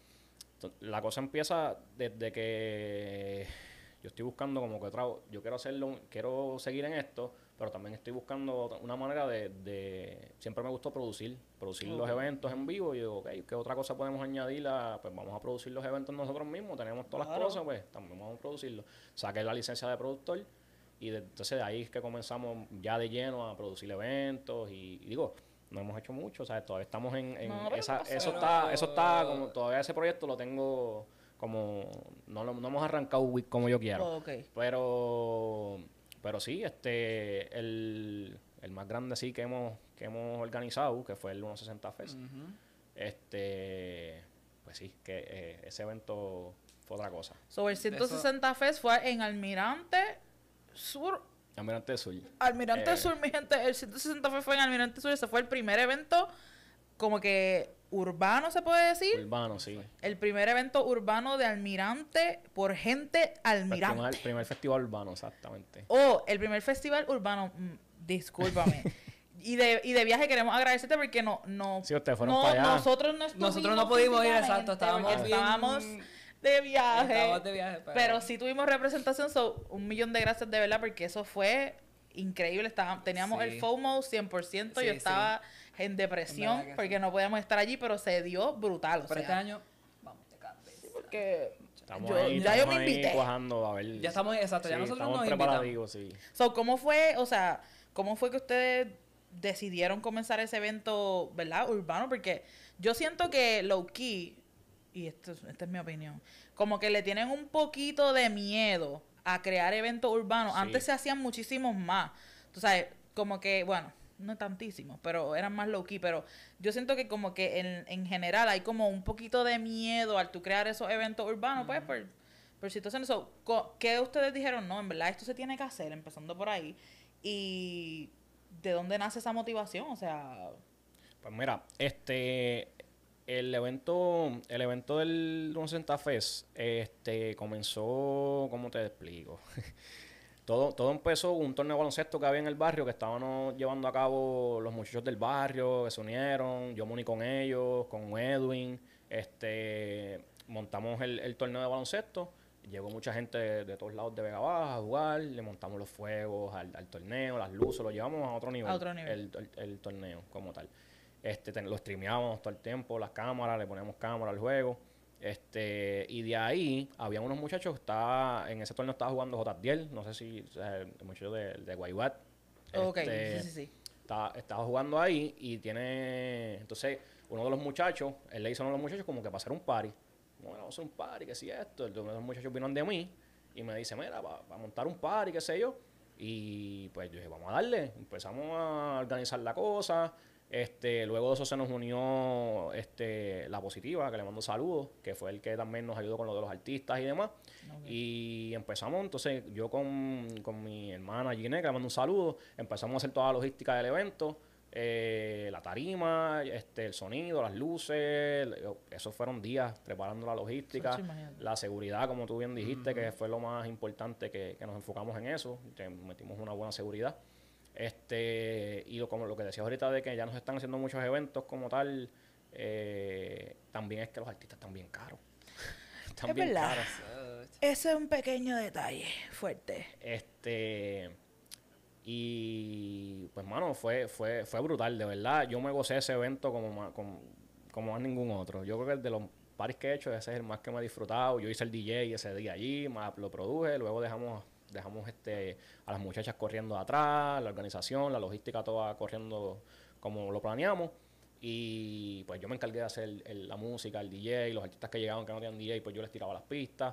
la cosa empieza desde que yo estoy buscando como que otra, yo quiero hacerlo, quiero seguir en esto, pero también estoy buscando una manera de, de siempre me gustó producir, producir
Ok.
los eventos en vivo. Y digo, ok, ¿qué otra cosa podemos añadir? A, pues vamos a producir los eventos nosotros mismos, tenemos todas
Claro.
las cosas, pues también vamos a producirlos. Saqué la licencia de productor y de, entonces de ahí es que comenzamos ya de lleno a producir eventos y, y digo, no hemos hecho mucho, o sea, todavía estamos en, en
No, pero
esa,
no pasa
eso
nada.
está, eso está como, todavía ese proyecto lo tengo como, no, lo- no hemos arrancado wi- como yo quiero.
Ok.
Pero, pero sí, este, el, el más grande sí que hemos, que hemos organizado, que fue el ciento sesenta Fest,
Ujú.
este, pues sí, que eh, ese evento fue otra cosa.
So, el ciento sesenta Fest fue en Almirante Sur.
Almirante Sur.
Almirante
Eh,
Sur, mi gente, el ciento sesenta Fest fue en Almirante Sur. Ese fue el primer evento como que urbano, se puede decir.
Urbano, sí.
El primer evento urbano de Almirante por gente
Fue el
almirante.
primer, primer festival urbano, exactamente.
Oh, el primer festival urbano, mm, discúlpame. y, de, y de viaje queremos agradecerte porque no, no,
Sí, ustedes fueron
no
para allá.
nosotros no estuvimos
Nosotros no pudimos ir,
físicamente
exacto, estábamos
porque
bien-
estábamos de viaje.
Estábamos de viaje, pero-
pero sí tuvimos representación, so, un millón de gracias de verdad porque eso fue increíble. Estaba, teníamos
Sí.
el FOMO cien por ciento,
Sí,
yo
sí.
estaba en depresión
En verdad que
porque
sí.
no podíamos estar allí, pero se dio brutal. O
Pero este
sea,
año, vamos de cabeza.
porque
Estamos
yo-
ahí,
ya yo
estamos
me
ahí
invité.
cuajando a ver.
Ya estamos, exacto, ya
Sí,
nosotros
estamos
nos invitamos.
preparativos, sí.
So, ¿cómo fue, o sea, cómo fue que ustedes decidieron comenzar ese evento, verdad, urbano? Porque yo siento que low key, y esto, es- esta es mi opinión, como que le tienen un poquito de miedo a crear eventos urbanos.
Sí.
Antes se hacían muchísimos más. Tú sabes, como que, bueno, no tantísimos, pero eran más low key. Pero yo siento que como que en, en general hay como un poquito de miedo al tú crear esos eventos urbanos, pues, por, por situaciones. So, co- ¿qué ustedes dijeron? No, en verdad esto se tiene que hacer, empezando por ahí. ¿Y de dónde nace esa motivación? O sea,
Pues mira, este el evento, el evento del ciento sesenta Fest, este comenzó, ¿cómo te explico? todo, todo empezó con un torneo de baloncesto que había en el barrio, que estábamos llevando a cabo los muchachos del barrio, que se unieron, yo me uní con ellos, con Edwin, este montamos el, el torneo de baloncesto. Llegó mucha gente de, de todos lados de Vega Baja a jugar, le montamos los fuegos al, al torneo, las luces, lo llevamos a otro nivel,
A otro nivel.
El, el- el torneo como tal. Este, ten- lo streameábamos todo el tiempo, las cámaras, le poníamos cámara al juego. Este, y de ahí había unos muchachos que estaba, en ese torneo estaba jugando J. Diel, no sé si, o sea, el muchacho de, de Guaybat.
ok,
Este,
sí, sí, sí.
Estaba, estaba jugando ahí y tiene, entonces uno de los muchachos, él le hizo a uno de los muchachos como que para hacer un party. Bueno, vamos a hacer un party, que si esto. Entonces uno de los muchachos vino de mí y me dice, mira, va a montar un party, qué sé yo. Y pues yo dije, vamos a darle. Empezamos a organizar la cosa. Este, luego de eso se nos unió este, La Positiva, que le mando saludos, que fue el que también nos ayudó con lo de los artistas y demás.
Ok.
Y empezamos, entonces yo con, con mi hermana Gine, que le mando un saludo, empezamos a hacer toda la logística del evento, eh, la tarima, este, el sonido, las luces, esos fueron días preparando la logística,
Sacho, imagínate.
la seguridad, como tú bien dijiste, que fue lo más importante que, que nos enfocamos en eso, que metimos una buena seguridad. Este, y lo, como lo que decías ahorita de que ya nos están haciendo muchos eventos como tal, eh, también es que los artistas están bien caros. Están
Es
bien
verdad.
caros.
Ese es un pequeño detalle fuerte.
Este y pues mano, fue, fue, fue brutal, de verdad. Yo me gocé ese evento como más, como, como más ningún otro. Yo creo que es de los parties que he hecho, ese es el más que me he disfrutado. Yo hice el D J ese día allí, más lo produje, luego dejamos dejamos este a las muchachas corriendo atrás, la organización, la logística toda corriendo como lo planeamos. Y pues yo me encargué de hacer el, el, la música, el D J, los artistas que llegaban que no tenían D J, pues yo les tiraba las pistas.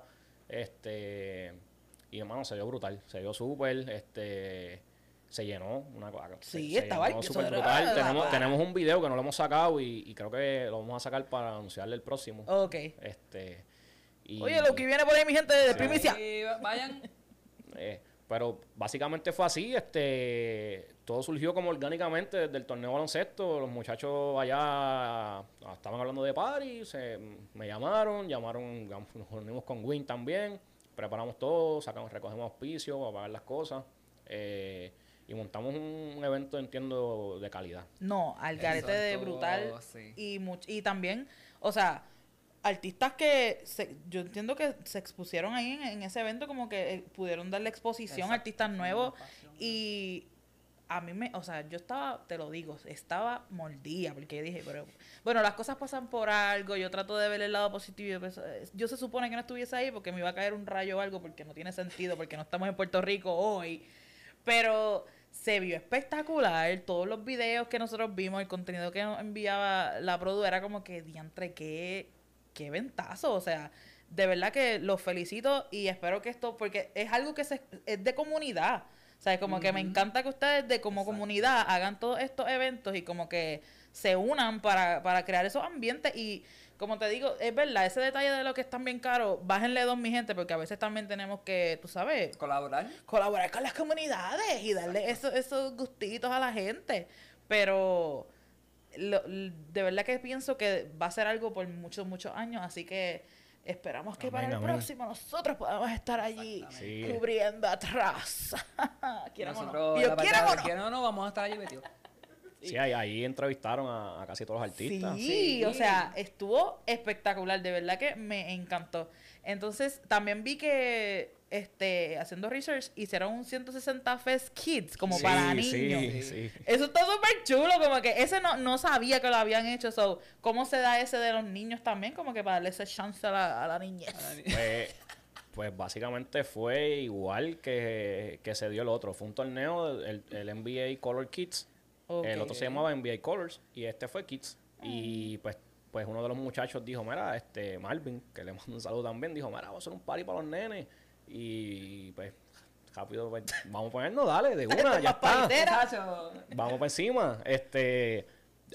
Este, y hermano, se dio brutal, se dio súper, este, se llenó una cosa.
Sí,
se,
estaba
se súper brutal. Tenemos, tenemos un video que no lo hemos sacado y, y creo que lo vamos a sacar para anunciarle el próximo.
Ok.
Este, y,
Oye, lo que viene por ahí, mi gente, de
sí,
primicia.
Sí, vayan.
Eh, pero básicamente fue así, este, todo surgió como orgánicamente desde el torneo de baloncesto. Los muchachos allá estaban hablando de party, se, me llamaron, llamaron, nos unimos con Win también, preparamos todo, sacamos, recogemos auspicios para pagar las cosas, eh, y montamos un, un evento, entiendo, de calidad.
No, al garete de
Exacto,
brutal.
sí.
Y, much- y también, o sea, artistas que se, yo entiendo que se expusieron ahí en, en ese evento, como que eh, pudieron darle exposición a
Exacto,
artistas
sí,
nuevos.
pasión.
Y a mí me, o sea, yo estaba, te lo digo, estaba mordida, porque dije, pero bueno, las cosas pasan por algo, yo trato de ver el lado positivo. Pues, eh, yo se supone que no estuviese ahí porque me iba a caer un rayo o algo, porque no tiene sentido, porque no estamos en Puerto Rico hoy. Pero se vio espectacular, todos los videos que nosotros vimos, el contenido que nos enviaba la produ, era como que, diantre, qué, qué ventazo, o sea, de verdad que los felicito y espero que esto, porque es algo que se, es de comunidad, o sea, como que me
Ujú.
encanta que ustedes de como
Exacto.
comunidad hagan todos estos eventos y como que se unan para, para crear esos ambientes y como te digo, es verdad, ese detalle de lo que están bien caros, bájenle dos mi gente, porque a veces también tenemos que, tú sabes,
Colaborar.
colaborar con las comunidades y darle esos, esos gustitos a la gente. Pero lo- l- de verdad que pienso que va a ser algo por muchos, muchos años, así que esperamos que
Amén,
para el
amén.
próximo nosotros podamos estar allí
Sí.
cubriendo atrás. ¿Quieran o no?
Nosotros,
Y yo,
la
¿quieran
parte
o
de
no?
¿Quieren o no? Vamos a estar allí metidos.
Sí, ahí, ahí entrevistaron a, a casi todos los artistas.
Sí,
Sí.
o sea, estuvo espectacular, de verdad que me encantó. Entonces, también vi que este haciendo research hicieron un ciento sesenta Fest Kids como
Sí,
para
sí,
niños.
sí.
Eso está súper chulo, como que ese no, no sabía que lo habían hecho. So, ¿cómo se da ese de los niños también? Como que para darle ese chance a la, a la niñez.
Pues, pues básicamente fue igual que, que se dio el otro. Fue un torneo, el, el N B A Color Kids.
Ok.
El otro se llamaba N B A Colors y este fue Kids. Y pues, pues uno de los muchachos dijo, mira, este Marvin, que le mando un saludo también, dijo, mira, vamos a hacer un party para los nenes. Y pues, rápido, pues, vamos a ponernos, dale, de una, ya está.
Muchacho.
Vamos para encima. Este,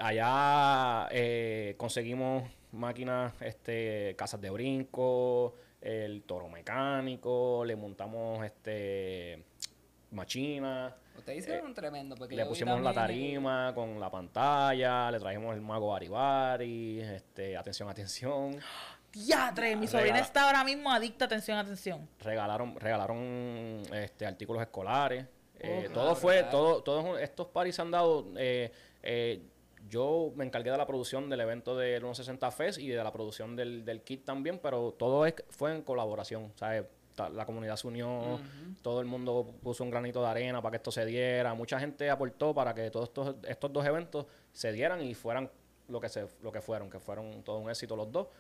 allá eh, conseguimos máquinas, este, casas de brinco, el toro mecánico, le montamos este machinas.
Ustedes hicieron un tremendo. Porque
Le
yo vi
pusimos la
también el-
tarima con la pantalla, le trajimos el mago Baribari, este, atención, atención.
Diatre, mi
Regala-
sobrina está ahora mismo adicta, atención, atención.
Regalaron, regalaron este, artículos escolares. Eh,
Oh,
todo
claro,
fue,
claro.
todo, todos estos parties se han dado. eh, eh, yo me encargué de la producción del evento del ciento sesenta Fest y de la producción del, del kit también, pero todo es, fue en colaboración, ¿sabes? Ta- La comunidad se unió,
Ujú.
todo el mundo puso un granito de arena para que esto se diera, mucha gente aportó para que todos estos, estos dos eventos se dieran y fueran lo que se, lo que fueron, que fueron todo un éxito los dos.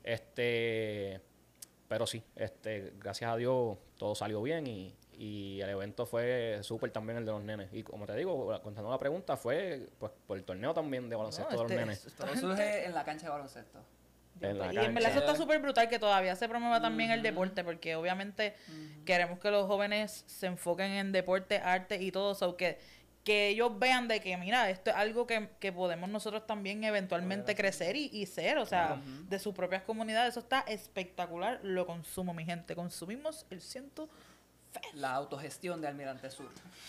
Este, pero sí, este, gracias a Dios todo salió bien y, y el evento fue súper también el de los nenes. Y como te digo, contestando la pregunta, fue pues por el torneo también de baloncesto
No,
de los
este-
nenes.
esta
Todo
gente-
surge en la cancha de baloncesto.
En la
Y en verdad eso
cancha.
está súper brutal que todavía se promueva también el
Ujú.
deporte, porque obviamente
Ujú.
queremos que los jóvenes se enfoquen en deporte, arte y todo eso, que, que ellos vean de que, mira, esto es algo que, que podemos nosotros también eventualmente crecer y, y ser, o sea,
Ujú.
de sus propias comunidades. Eso está espectacular, lo consumo, mi gente. Consumimos el ciento.
La autogestión de Almirante Sur.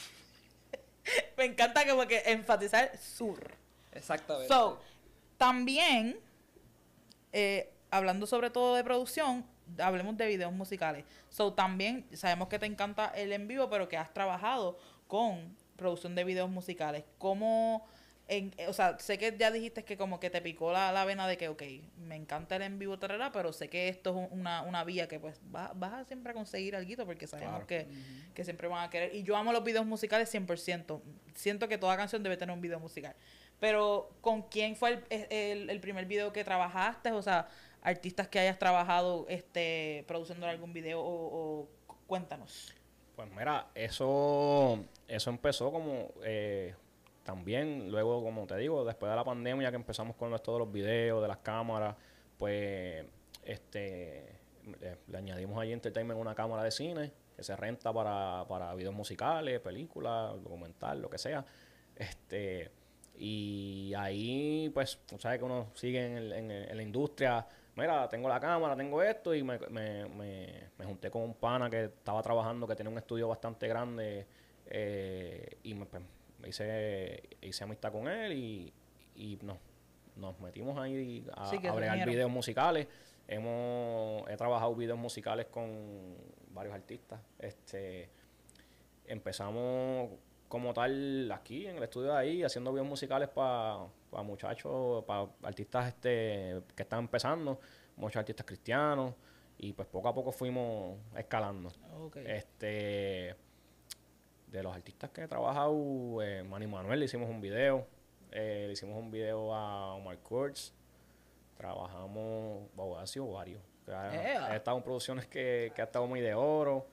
Me encanta como que enfatizar sur.
Exactamente.
So, también, eh, hablando sobre todo de producción, hablemos de videos musicales. So, también sabemos que te encanta el en vivo, pero que has trabajado con producción de videos musicales. ¿Cómo, en, eh, o sea, sé que ya dijiste que como que te picó la, la vena de que, ok, me encanta el en vivo, tarara, pero sé que esto es un- una, una vía que pues vas, vas a siempre a conseguir algo porque sabemos
Claro.
que, que siempre van a querer. Y yo amo los videos musicales cien por ciento. Siento que toda canción debe tener un video musical. Pero, ¿con quién fue el, el, el primer video que trabajaste? O sea, artistas que hayas trabajado este produciendo algún video o, o cuéntanos.
Pues mira, eso, eso empezó como eh, también, luego como te digo, después de la pandemia que empezamos con esto de los videos, de las cámaras, pues este le, le añadimos allí Entertainment una cámara de cine que se renta para, para videos musicales, películas, documental, lo que sea. Este, y ahí, pues, tú sabes que uno sigue en, el, en, el, en la industria. Mira, tengo la cámara, tengo esto, y me, me, me, me junté con un pana que estaba trabajando, que tenía un estudio bastante grande, eh, y me, pues, me hice, hice amistad con él, y, y no, nos metimos ahí a,
Sí, que
a bregar
reunieron.
videos musicales. Hemos, he trabajado videos musicales con varios artistas. Este, empezamos como tal aquí en el estudio de ahí haciendo videos musicales para pa muchachos, para artistas este que están empezando, muchos artistas cristianos, y pues poco a poco fuimos escalando.
Okay.
Este, de los artistas que he trabajado, eh, Manny Manuel le hicimos un video, eh, le hicimos un video a Omar Kurtz, trabajamos, wow, ha sido varios.
Yeah.
He estado en producciones que, que ha estado muy de oro.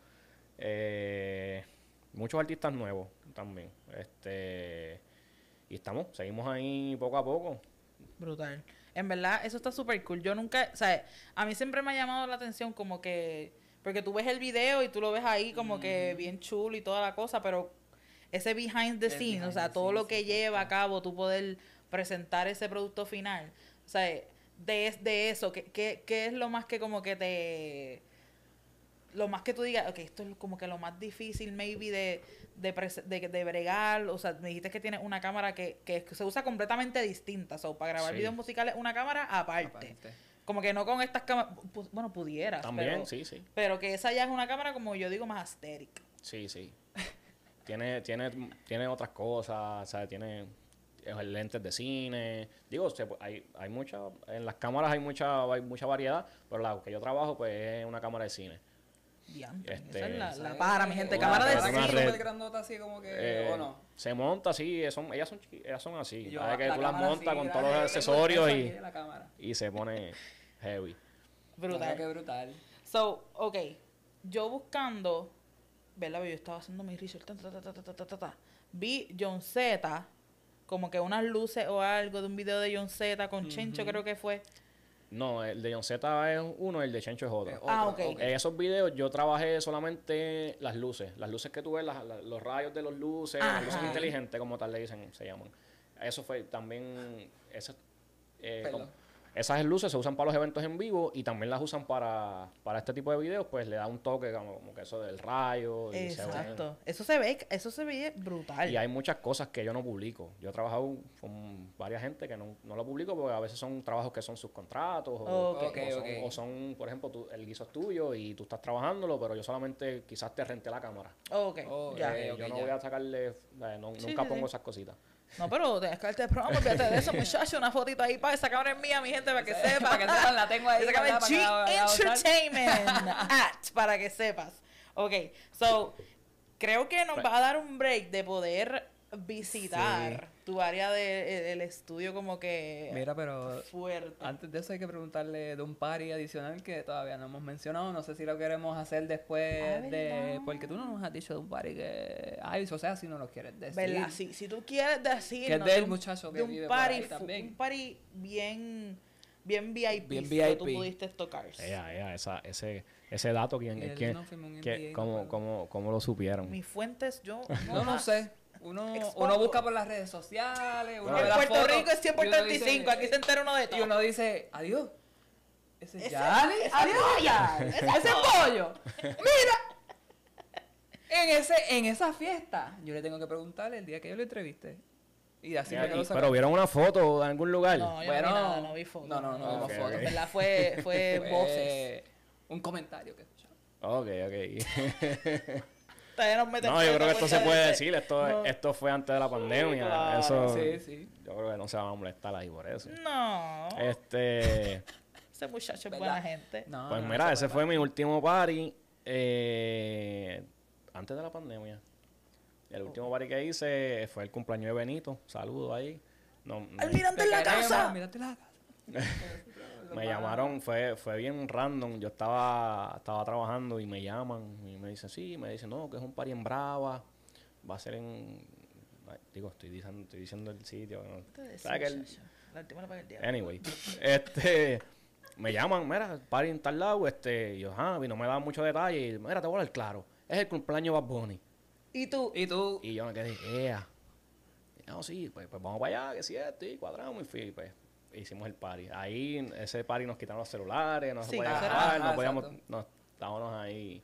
Eh, muchos artistas nuevos también. Este, y estamos, seguimos ahí poco a poco.
Brutal. En verdad, eso está súper cool. Yo nunca, o sea, a mí siempre me ha llamado la atención como que, porque tú ves el video y tú lo ves ahí como mm. que bien chulo y toda la cosa, pero ese behind the scenes, o sea, todo lo que lleva a cabo tú poder presentar ese producto final. O sea, de, de eso, ¿qué, qué, qué es lo más que como que te... Lo más que tú digas, ok, esto es como que lo más difícil maybe de, de, de, de bregar, o sea, me dijiste que tienes una cámara que, que se usa completamente distinta, o sea, para grabar
sí.
videos musicales, una cámara aparte. aparte. Como que no con estas cámaras, bueno, pudieras.
También,
pero,
sí, sí.
Pero que esa ya es una cámara, como yo digo, más aesthetic.
Sí, sí. tiene, tiene, tiene otras cosas, o sea, tiene lentes de cine. Digo, se, hay, hay mucha, en las cámaras hay mucha, hay mucha variedad, pero la que yo trabajo, pues, es una cámara de cine.
Diante,
Este,
esa es la, la
¿sabes?
para, mi gente,
Una
cámara de
cámara
cine.
súper grandota así como que,
eh,
¿o no?
Se monta así, son, ellas son chiqui, ellas son así.
Y yo,
¿sabes? Que
la
tú las
cámara
montas
así,
con
la-
todos los
tengo
accesorios
el
y,
peso aquí de la cámara.
y se pone heavy.
Brutal.
Mira qué brutal.
So, ok, yo buscando, ¿verdad? Yo estaba haciendo mi research, ta, ta, ta, ta, ta, ta, ta, ta. Vi John Z, como que unas luces o algo de un video de John Z con Chencho, creo que fue.
No, el de John Z es uno, el de Chencho es otro.
Eh,
Ah,
otro,
ok.
En esos videos yo trabajé solamente las luces. Las luces que tú ves, las- las- los rayos de los luces,
Ajá.
las luces inteligentes, como tal le dicen, se llaman. Eso fue también... Esas, eh,
Perdón.
como- esas luces se usan para los eventos en vivo y también las usan para, para este tipo de videos, pues le da un toque como, como que eso del rayo. Y se ve-
Exacto. Eso se ve, eso se ve brutal.
Y hay muchas cosas que yo no publico. Yo he trabajado con varias gente que no, no lo publico porque a veces son trabajos que son subcontratos o,
Ok.
o
Ok,
son,
ok.
o son, por ejemplo, tú- el guiso es tuyo y tú estás trabajándolo, pero yo solamente quizás te renté la cámara.
Ok,
Oh,
ya.
Eh,
ok,
yo no
ya.
voy a sacarle, eh, no-
Sí,
nunca
sí,
pongo
sí.
esas cositas.
No, pero tienes que darte el programa, olvídate de eso, muchacho. Una fotito ahí para esa cámara es mía, mi gente, para que sepa.
Para que sepan, la tengo ahí.
Esa cámara
¿verdad?
es
Para que la- la- la-
G Entertainment at, para que sepas. Ok, so, creo que nos va a dar un break de poder visitar tu área del estudio como que
Mira, pero
fuerte.
antes de eso hay que preguntarle de un party adicional que todavía no hemos mencionado. No sé si lo queremos hacer después
Ah,
de...
¿verdad?
Porque tú no nos has dicho de un party que... Ay, o sea, si no lo quieres decir.
¿Verdad? Si, si tú quieres decir
Que es del muchacho que
de un
vive por
party,
ahí
fu-
también.
un party bien bien V I P
Bien
que
V I P.
tú pudiste tocar.
Ea, ea, esa, ese, ese dato, ¿quién,
Él
quién-
no firmó un
qué-
N D A,
cómo,
no
cómo, cómo lo supieron?
Mis fuentes yo
No, no
más.
sé. Uno,
Expongo.
uno busca por las redes sociales. Uno
En
ve las
Puerto
fotos,
Rico es cien por
y uno
treinta y cinco,
dice-
aquí se entera uno de todo.
Y uno dice, adiós. Ese es
Ese-
Yali.
ese
Adiós,
pollo.
Yali.
Ese
Ese pollo. Mira. En, ese, en esa fiesta, yo le tengo que preguntarle el día que yo lo entrevisté. Y así
Mira,
fue que
y-
lo sacaron.
pero vieron una foto en algún lugar.
No, yo
Bueno,
no vi nada, no vi fotos.
no, no, no
vimos
vimos
Ok,
fotos.
ok.
En verdad fue, fue
Fue
voces.
un comentario que escuchamos.
Ok, ok.
Todavía nos meten
No, yo
presa
creo que esto
por
se
esa
puede
gente.
decir. Esto,
No.
esto fue antes de la pandemia.
claro.
Eso,
Sí, sí.
Yo creo que no se van a molestar ahí por eso.
No,
Este,
ese muchacho es
¿Verdad?
buena gente.
No,
pues
no,
mira,
no
ese
se
fue
puede
mi último party eh, antes de la pandemia. El último party que hice fue el cumpleaños de Benito. Saludos ahí. No, no-
¡Almirante
Te
en la
queremos,
casa!
mírate la casa.
me llamaron, fue, fue bien random. Yo estaba, estaba trabajando y me llaman y me dicen, sí, me dicen, no, que es un party en Brava. Va a ser en... ay, digo, estoy diciendo, estoy diciendo el sitio. ¿No? ¿Sabes que el-
La última la paga el diablo.
Anyway, este... Me llaman, mira, party en tal lado, este... Y yo, ah, y no me daban muchos detalles. Y, mira, te voy a hablar claro. Es el cumpleaños de Bad Bunny.
¿Y tú?
Y tú,
Y yo me quedé, ea. Y yo, sí, pues, pues vamos para allá, que sí, esto, y cuadramos y fui, pues hicimos el party. Ahí, ese party nos quitaron los celulares, no se
Sí,
podía
eso era-
grabar,
ah,
no podíamos,
exacto.
no, estábamos ahí,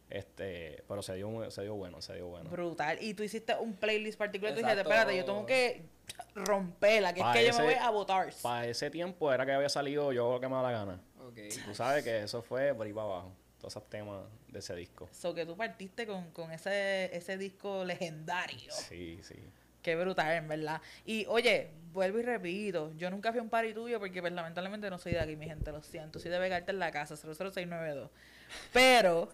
este, pero se dio, se dio bueno, se dio bueno.
Brutal. Y tú hiciste un playlist particular. Tú dijiste,
Exacto.
espérate, yo tengo que romperla, que
Pa'
es que yo
ese-
me voy a votar.
Para ese tiempo era que había salido yo lo que me da la gana.
ok.
Tú sabes que eso fue por ahí para abajo, todos esos temas de ese disco.
So que tú partiste con, con ese, ese disco legendario.
Sí, sí.
Qué brutal, en verdad. Y oye, vuelvo y repito, yo nunca fui a un party tuyo porque pues, lamentablemente no soy de aquí, mi gente, lo siento. Soy de Vega Alta en la casa, cero cero seis nueve dos. Pero,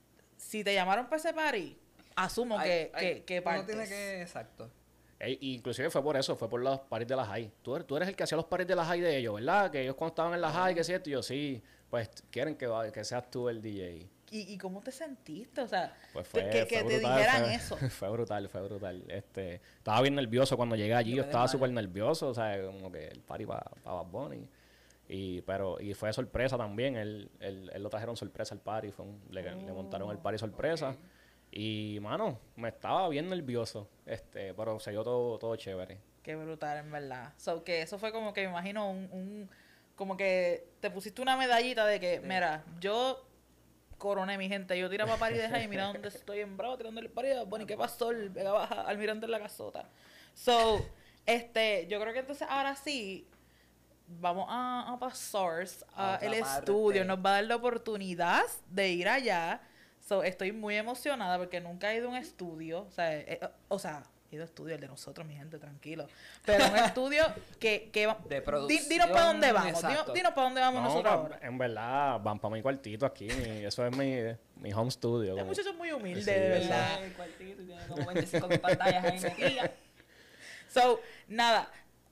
si te llamaron para ese party, asumo
Ay,
que,
ay,
que, que
uno
partes.
tiene que... Exacto.
Ey, inclusive fue por eso, fue por los paris de la high. Tú, eres- tú eres el que hacía los paris de la high de ellos, ¿verdad? Que ellos cuando estaban en la high, que es cierto, y yo sí, pues quieren que, va- que seas tú el D J.
¿Y, ¿Y cómo te sentiste? O sea,
Pues
te-
fue,
que, que
fue
te
brutal,
dijeran
fue-
eso.
Fue brutal, fue brutal. Este, estaba bien nervioso cuando llegué allí,
Yo
yo
me
estaba
desmayo.
súper nervioso, o sea, como que el party para pa Bad Bunny. Y, pero, y fue sorpresa también, él, él, él lo trajeron sorpresa al party, fue un- le, le montaron el party sorpresa.
Ok.
Y, mano, me estaba bien nervioso, este, pero se dio todo, todo chévere.
Qué brutal, en verdad. So, que eso fue como que me imagino un, un como que te pusiste una medallita de que,
Sí.
mira, yo coroné mi gente, yo tiraba para de y mira dónde estoy en Bravo tirando el pari, bueno, ¿y qué pasó? El Vega Baja, almirante en la casota. So, este, yo creo que entonces ahora sí vamos a, a pasar
A
a
otra
el
parte.
estudio, nos va a dar la oportunidad de ir allá. So, estoy muy emocionada porque nunca he ido a un estudio, o sea, eh, eh, o sea, he ido a estudio el de nosotros, mi gente, tranquilo. Pero un estudio que, que va-
De
di-
producción,
dinos para dónde vamos, dinos,
exacto.
dinos para dónde vamos
No,
nosotros
pa-
ahora.
en verdad, van para mi cuartito aquí, mi- eso es mi, mi home studio.
Este
como-
muchacho es muy humilde,
Sí,
de
de
verdad.
El cuartito y tiene como veinticinco mil pantallas ahí metidas.
So, nada,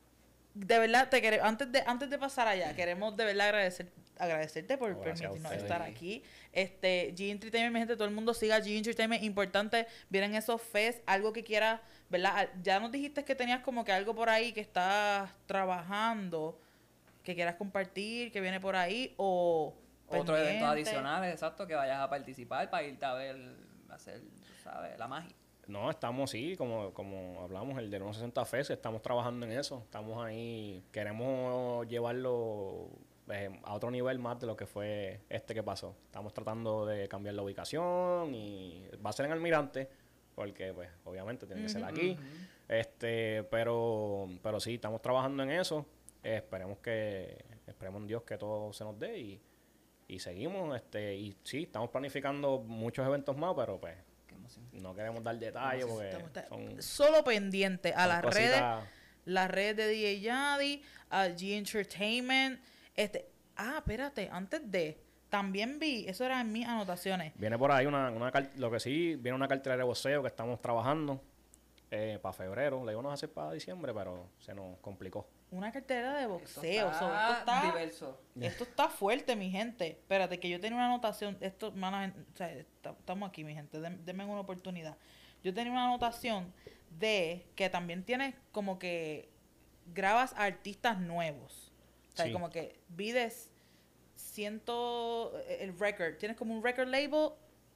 de verdad, te quere- antes de antes de pasar allá, queremos de verdad agradecer, agradecerte por
No, gracias a
permitirnos
ustedes.
estar aquí. Este, G Entertainment, mi gente, todo el mundo siga G Entertainment, importante, vienen esos fest, algo que quieras, ¿verdad? Ah, ya nos dijiste que tenías como que algo por ahí que estás trabajando, que quieras compartir, que viene por ahí, o
Otros eventos
pendiente.
adicionales, exacto, que vayas a participar para irte a ver, hacer, tú ¿sabes? La magia.
No, estamos sí, como, como hablamos, el de uno sesenta Fest, estamos trabajando en eso. Estamos ahí, queremos llevarlo eh, a otro nivel más de lo que fue este que pasó. Estamos tratando de cambiar la ubicación y va a ser en Almirante, porque pues obviamente tiene que ser aquí. Este, pero, pero sí, estamos trabajando en eso. Eh, esperemos que, esperemos en Dios que todo se nos dé y, y seguimos. Este, y sí, estamos planificando muchos eventos más, pero pues
Qué emoción.
no queremos dar detalles porque
Estamos- está-
son,
Solo pendiente a
son
las
cositas-
redes, las redes de D J Yadi, a G Entertainment. Este, ah, espérate, antes de, también vi, eso era en mis anotaciones.
Viene por ahí una, una car- lo que sí, viene una cartera de voceo que estamos trabajando eh, para febrero. La íbamos a hacer para diciembre, pero se nos complicó.
Una cartera de
Esto
boxeo.
está
so, esto, está,
diverso.
esto está fuerte, mi gente. Espérate, que yo tenía una anotación. Esto, mano, o sea, esta- estamos aquí, mi gente. Dem- denme una oportunidad. Yo tenía una anotación de que también tienes como que grabas artistas nuevos. O sea,
Sí.
como que vides ciento el record. ¿Tienes como un record label?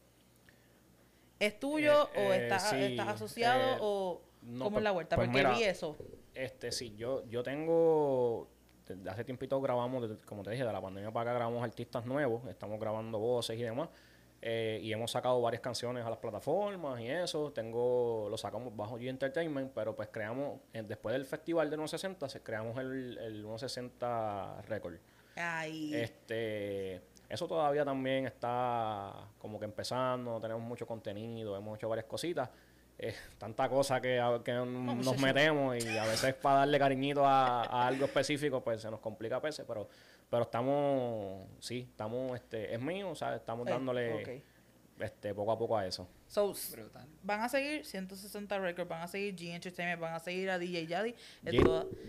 ¿Es tuyo
Eh,
o
eh,
estás,
sí,
estás asociado
eh,
o
no,
cómo
pues-
es la vuelta?
pues
Porque
mira,
vi eso.
Este, sí, yo, yo tengo, desde hace tiempito grabamos, desde- como te dije, de la pandemia para acá grabamos artistas nuevos, estamos grabando voces y demás, eh, y hemos sacado varias canciones a las plataformas y eso, tengo, lo sacamos bajo G Entertainment, pero pues creamos, eh, después del festival de uno sesenta, se- creamos el, el uno sesenta Record.
Ay.
Este, eso todavía también está como que empezando, no tenemos mucho contenido, hemos hecho varias cositas. Eh, tanta cosa que, a- que nos
muchacho.
metemos y a veces para darle cariñito a, a algo específico pues se nos complica a veces, pero pero estamos, sí, estamos, este, es mío, o sea, estamos
Eh,
dándole
ok.
este poco a poco a eso.
So, s-
Brutal.
van a seguir ciento sesenta Records, van a seguir G Entertainment, van a seguir a D J Yadi. en
G-
toda-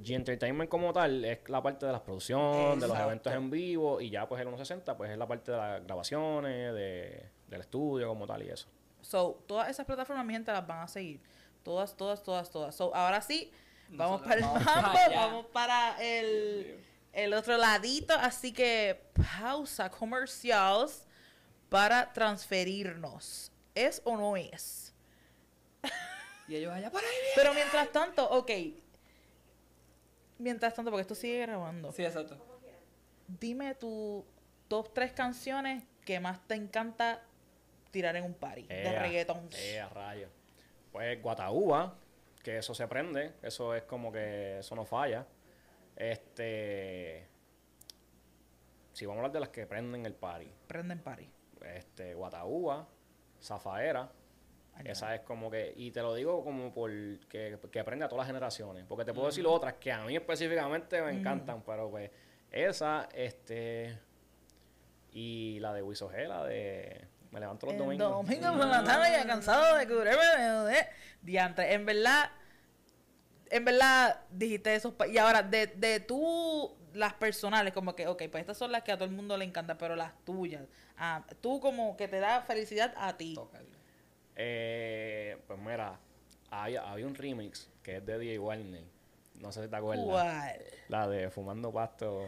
G-Entertainment como tal es la parte de las producciones, de los
Exacto.
eventos en vivo, y ya pues el ciento sesenta pues es la parte de las grabaciones, de, del estudio como tal y eso.
So, todas esas plataformas, mi gente, las van a seguir. Todas, todas, todas, todas. So, ahora sí, vamos
Nosotros
para el
vamos
mambo,
para allá.
vamos para el, el otro ladito. Así que pausa comerciales para transferirnos. ¿Es o no es?
Y ellos allá para ahí.
Pero mientras tanto, ok. Mientras tanto, porque esto sigue grabando.
Sí, exacto.
Dime tu top tres canciones que más te encanta tirar en un party de
Ea,
reggaetón.
ea, rayo. Pues Guataúba, que eso se prende, eso es como que eso no falla. Este, si vamos a hablar de las que prenden el party,
Prenden party.
este, Guataúba, Zafaera,
Ay,
esa es como que, y te lo digo como por que, que aprende a todas las generaciones, porque te puedo decir otras que a mí específicamente me encantan, pero pues esa, este, y la de Wiso G, la de Me levanto los
El
domingos.
domingo por la tarde ya cansado de cubrirme de diantre. En verdad, en verdad dijiste eso. pa- Y ahora, de, de tú, las personales, como que, ok, pues estas son las que a todo el mundo le encantan, pero las tuyas, ah, tú como que te da felicidad a ti.
Tócalo.
Eh, pues mira, había, había un remix que es de D J Warner. No sé si te acuerdas.
¿Cuál?
La de Fumando Pasto.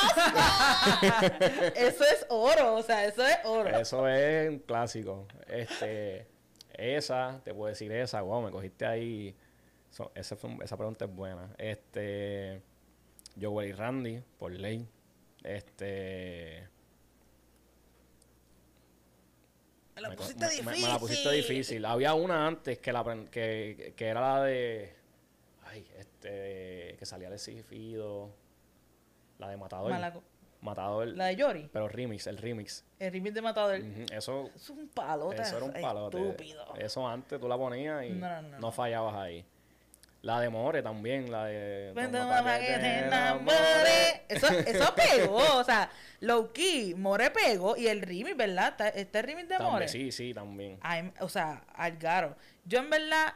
Eso es oro, o sea, eso es oro.
Eso es un clásico. Este, esa, te puedo decir esa, wow, me cogiste ahí. So, esa, fue un- esa pregunta es buena. Este, Joel y Randy, por ley. Este,
Me la
me,
pusiste
me-
difícil.
me- me la pusiste difícil. Había una antes que la apren- que, que era la de, ay, este, que salía de Fido, la de Matador.
Malaco-
Matador,
La de Yori,
pero remix, el remix.
el remix de Matador.
Ujú, Eso
Eso es un palote.
Eso era un palote.
Estúpido.
Eso antes tú la ponías y
No,
no,
no, no, no.
fallabas ahí. La de More también, la de...
Vente,
Toma
mamá,
pa'
que
que
te
te
enamore. Eso, eso pegó, o sea, low key, More pegó y el remix, ¿verdad? Está- Este remix de More.
También, sí, sí, también.
Ay, o sea, Algaro. Yo en verdad,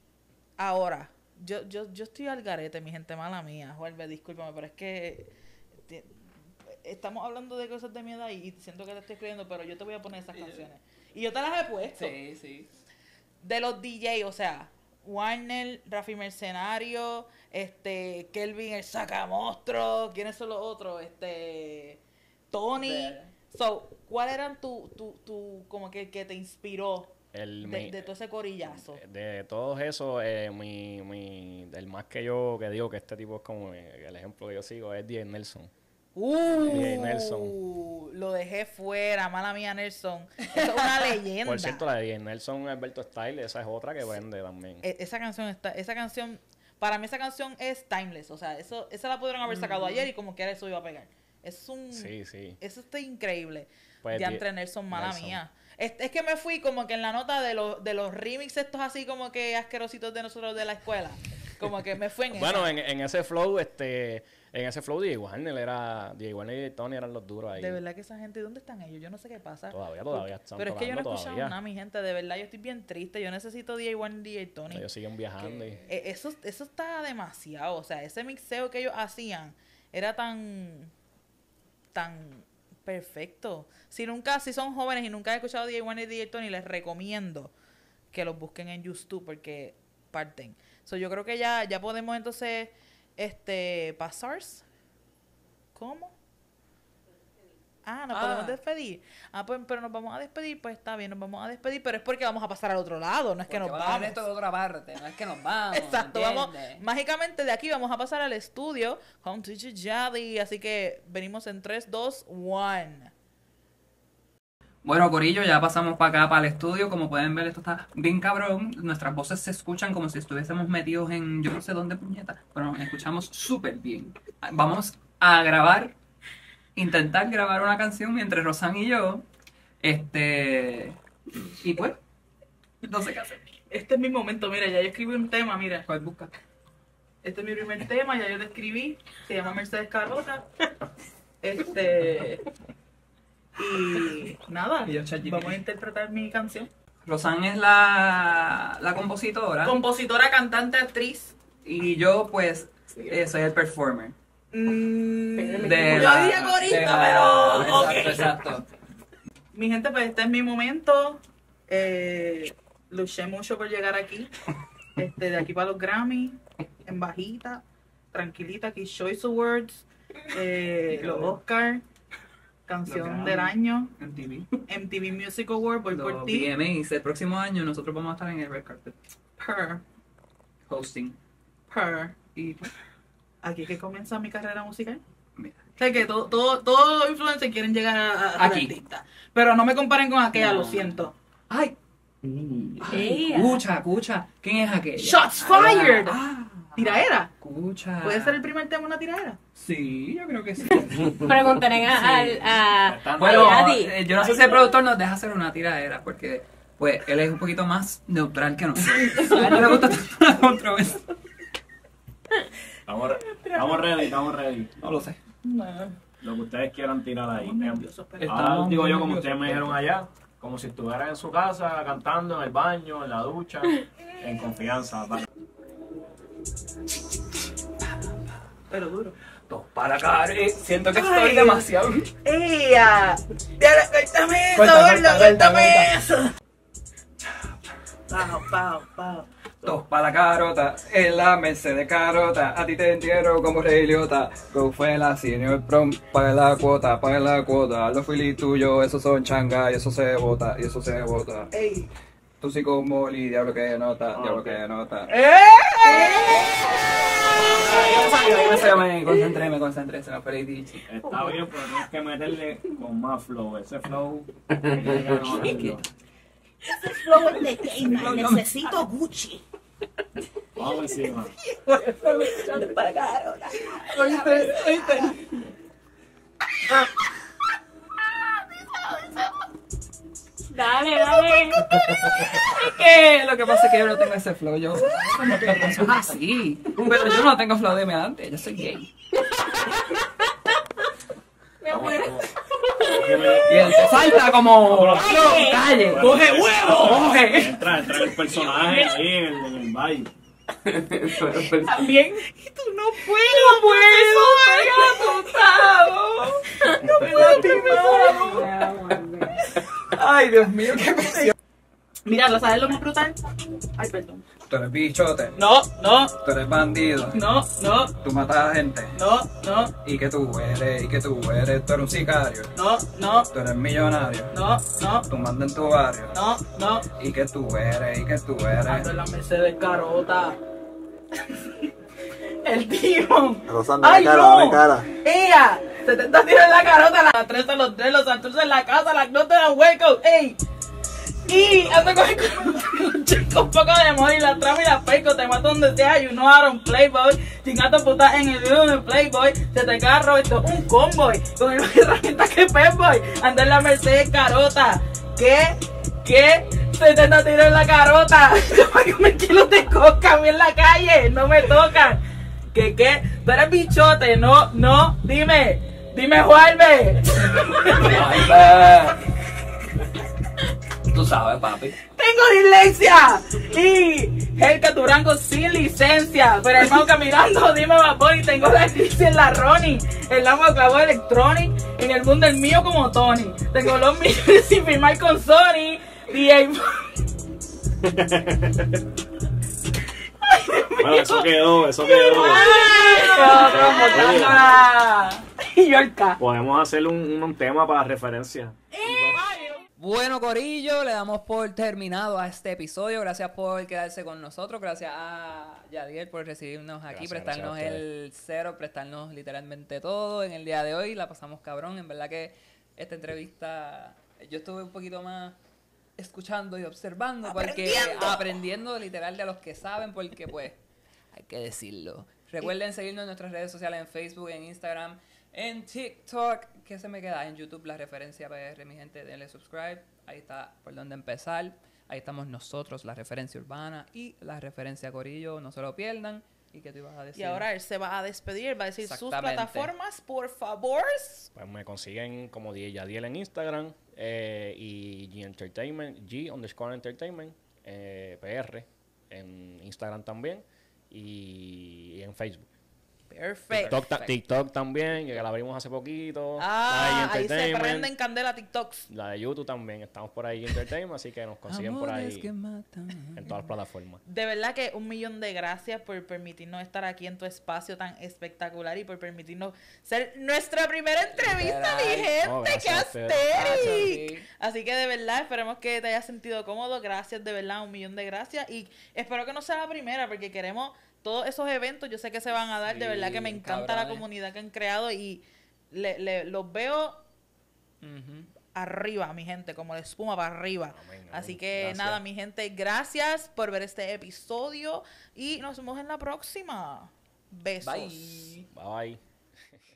ahora, yo, yo, yo estoy al garete, mi gente, mala mía. Juelve, discúlpame, pero es que ti- estamos hablando de cosas de mi edad y, y siento que te estoy escribiendo, pero yo te voy a poner esas canciones. Y yo te las he puesto.
Sí, sí.
De los D J, o sea, Warner, Rafi Mercenario, este, Kelvin el Sacamostro, ¿quiénes son los otros? Este, Tony.
Ver.
So, ¿cuál eran tu, tu, tu, como que, que te inspiró
El,
de,
mi-
de todo ese corillazo?
de todos esos, eh, mi, mi, el más que yo que digo que este tipo es como eh, el ejemplo que yo sigo es D J Nelson.
Uh,
D J Nelson.
Lo dejé fuera, mala mía Nelson. Eso es una leyenda.
Por cierto, la de D J Nelson Alberto Style, esa es otra que vende también.
E- esa canción está, esa canción, para mí esa canción es timeless, o sea, eso, esa la pudieron haber sacado ayer y como quiera eso iba a pegar. Es un,
Sí, sí.
eso está increíble.
Pues,
de
di-
entre Nelson, mala
Nelson.
mía. Es, es que me fui como que en la nota de los, de los remixes estos así como que asquerositos de nosotros de la escuela. Como que me fue en
Bueno,
esa.
en, en ese flow, este, en ese flow D J Warner era, D J Warner y Tony eran los duros ahí.
De verdad que esa gente, ¿dónde están ellos? Yo no sé qué pasa.
Todavía, todavía están
Pero es que yo no he
tocando
escuchado
todavía.
nada, mi gente. De verdad, yo estoy bien triste. Yo necesito D J Warner y D J Tony.
Ellos siguen viajando y...
Eh, Eso, eso está demasiado. O sea, ese mixeo que ellos hacían era tan. tan perfecto. Si nunca, si son jóvenes y nunca han escuchado D J Warner y D J Tony, les recomiendo que los busquen en YouTube porque parten. So, yo creo que ya, ya podemos entonces este pasar. ¿Cómo? Ah, nos
Ah.
podemos despedir. Ah, pues, pero nos vamos a despedir, pues está bien, nos vamos a despedir, pero es porque vamos a pasar al otro lado, no es que
Porque
nos
va a haber
vamos.
esto de otra parte, no es que nos vamos.
Exacto, vamos,
¿entiendes?
mágicamente de aquí vamos a pasar al estudio con T J Jadi, así que venimos en tres, dos, uno.
Bueno, Corillo, ya pasamos para acá, para el estudio. Como pueden ver, esto está bien cabrón. Nuestras voces se escuchan como si estuviésemos metidos en yo no sé dónde, puñeta. Pero nos escuchamos súper bien. Vamos a grabar, intentar grabar una canción entre Rosan y yo. Este. Y pues, no sé qué hacer.
Este es mi momento, mira, ya yo escribí un tema, mira.
¿Cuál busca?
Este es mi primer tema, ya yo lo escribí, se llama Mercedes Carlota. Este... Y nada,
Y yo, ChatGPT.
vamos a interpretar mi canción.
Rosan es la, la compositora.
Compositora, cantante, actriz.
Y yo, pues, Eh, soy el performer.
Mm,
De
yo
la-
diría
de
corista,
la-
pero... ok.
Exacto, exacto.
Mi gente, pues este es mi momento. Eh, luché mucho por llegar aquí. Este, de aquí para los Grammy, en bajita, tranquilita, aquí Choice Awards, eh, los Oscars, canción
Los
del
Grammy.
año,
En T V.
M T V Music Award, voy por
Los
ti.
V M As. El próximo año nosotros vamos a estar en el Red Carpet.
Per,
Hosting.
per.
Y
Aquí es que comienza mi carrera musical.
mira.
O sea que todo, todo, todos los influencers quieren llegar a, a, a
Aquí.
artista. Pero no me comparen con aquella,
No.
lo siento.
¡Ay! Ay, escucha, escucha. ¿Quién es aquella?
Shots fired.
Ah,
¿Tiraera?
escucha.
¿Puede ser el primer tema una tiraera?
Sí, yo creo que sí.
Preguntaré a, al- a,
Bueno,
a Yadi.
eh, yo no sé si el productor nos deja hacer una tiradera, porque pues él es un poquito más neutral que nosotros. A él no le gusta tanto la controversia.
Estamos, re- estamos ready, estamos ready.
No lo sé.
No.
Lo que ustedes quieran tirar ahí.
Estamos nerviosos, pero-
Ahora
Estamos
digo yo como
nerviosos.
ustedes me dijeron allá, como si estuvieran en su casa, cantando en el baño, en la ducha, en confianza. pa-
Pero duro.
Dos para cara. eh, siento que
Ay.
estoy demasiado.
¡Ea! ¡Ya, cuéntame eso,
Cuenta,
gordo!
cuenta,
¡Cuéntame
cuenta,
eso! Pau, pau, pau.
Dos para la carota, en la Mercedes carota, a ti te entierro como Rey Liotta. Go fue la senior prom, paga la cuota, paga la cuota. Los filis tuyos, esos son changas y eso se bota, y eso se bota.
¡Ey!
Tú sí como Molly, diablo que nota, diablo que nota.
¡Eh!
Yo me salió, me concentré, me concentré, se me fue el dicho.
Está bien, pero tienes que meterle con más flow. Ese flow. tiene que ganarlo.
Ese flow es de Keyman. Necesito Gucci.
Vamos encima.
Para Carola.
Oíste, oíste.
Dale, dale.
Es que lo que pasa es que yo no tengo ese flow, yo como que eso es así. Pero yo no tengo flow de mediante, yo soy gay.
Me muero.
Y él te salta como
Ay,
no, calle.
¡Coge huevo!
Coge.
Entra, entra el personaje ahí en el, en el baile.
También. Y tú no puedes.
No puedo, estoy asustado. No me Ay, Dios mío, qué presión.
Mira, ¿lo sabes lo más brutal? Ay, perdón.
Tú eres bichote,
No, no,
tú eres bandido,
no, no,
tú matas a gente.
no, no,
¿Y que tú eres? ¿Y que tú eres? Tú eres un sicario,
no, no,
tú eres millonario,
no, no,
tú mandas en tu barrio.
no, no.
¿Y que tú eres? ¿Y que tú
Ando
eres?
en la Mercedes Carota. El tío.
Rosando,
¡Ay,
dame cara,
no!
dame cara.
¡Ella! Se te está tirando en la carota, las tres a los tres, los santos en la casa, las no te dan huecos. ¡Ey! Y ando con el chico un poco de amor y la trama y la peco, te mato donde sea, you know I don't playboy. Chingato puta en el video de Playboy, se te carro, esto es un convoy, con el herramienta que Pepboy, anda en la Mercedes Carota. ¿Qué? ¿Qué? Se te está tirando en la carota. Yo voy a comer kilos de coca a mí en la calle, no me tocan. ¿Qué qué? Tú eres bichote, no, no, dime, dime Juarbe.
Tú sabes, papi.
Tengo dislexia y el Caturango sin licencia, pero hermano caminando, dime vapor y tengo la crisis en la Ronnie, el amo clavo electronic, en el mundo el mío como Tony, tengo los millones sin firmar con Sony, D A.
Bueno, eso quedó, eso quedó.
Y Yorka.
Podemos hacer un, un tema para referencia.
Bueno, Corillo, le damos por terminado a este episodio. Gracias por quedarse con nosotros. Gracias a Yadiel por recibirnos aquí,
Gracias,
prestarnos
gracias a
el cero, prestarnos literalmente todo en el día de hoy. La pasamos cabrón. En verdad que esta entrevista yo estuve un poquito más escuchando y observando, porque
Aprendiendo.
aprendiendo literal de los que saben, porque pues hay que decirlo. Recuerden seguirnos en nuestras redes sociales, en Facebook, en Instagram, en TikTok. ¿Qué se me queda? En YouTube, La Referencia P R, mi gente, denle subscribe. Ahí está por donde empezar. Ahí estamos nosotros, La Referencia Urbana y La Referencia Corillo. No se lo pierdan. ¿Y qué tú ibas a decir?
Y ahora él se va a despedir, va a decir sus
Exactamente.
plataformas, por favor.
Pues me consiguen como D J Yadiel en Instagram eh, y G Entertainment, G underscore Entertainment, eh, P R en Instagram también y en Facebook.
Perfecto.
TikTok, ta- TikTok también, que la abrimos hace poquito.
Ah,
la de
ahí se
Entertainment,
prenden candela TikToks.
La de YouTube también, estamos por ahí Entertainment, así que nos consiguen por
Amores
ahí
que matan.
en todas las plataformas.
De verdad que un millón de gracias por permitirnos estar aquí en tu espacio tan espectacular y por permitirnos ser nuestra primera entrevista, mi
Literal.
gente.
No,
¡Qué
gracias a ustedes.
asteric!
Gracias, sí.
Así que de verdad, esperemos que te hayas sentido cómodo. Gracias, de verdad, un millón de gracias. Y espero que no sea la primera, porque queremos todos esos eventos. Yo sé que se van a dar. De
Sí,
verdad que me encanta la
cabrones.
comunidad que han creado y le- le- los veo
Ujú.
arriba, mi gente, como la espuma para arriba.
Amén, amén.
Así que
Gracias.
nada, mi gente, gracias por ver este episodio y nos vemos en la próxima. Besos.
Bye.
Bye bye.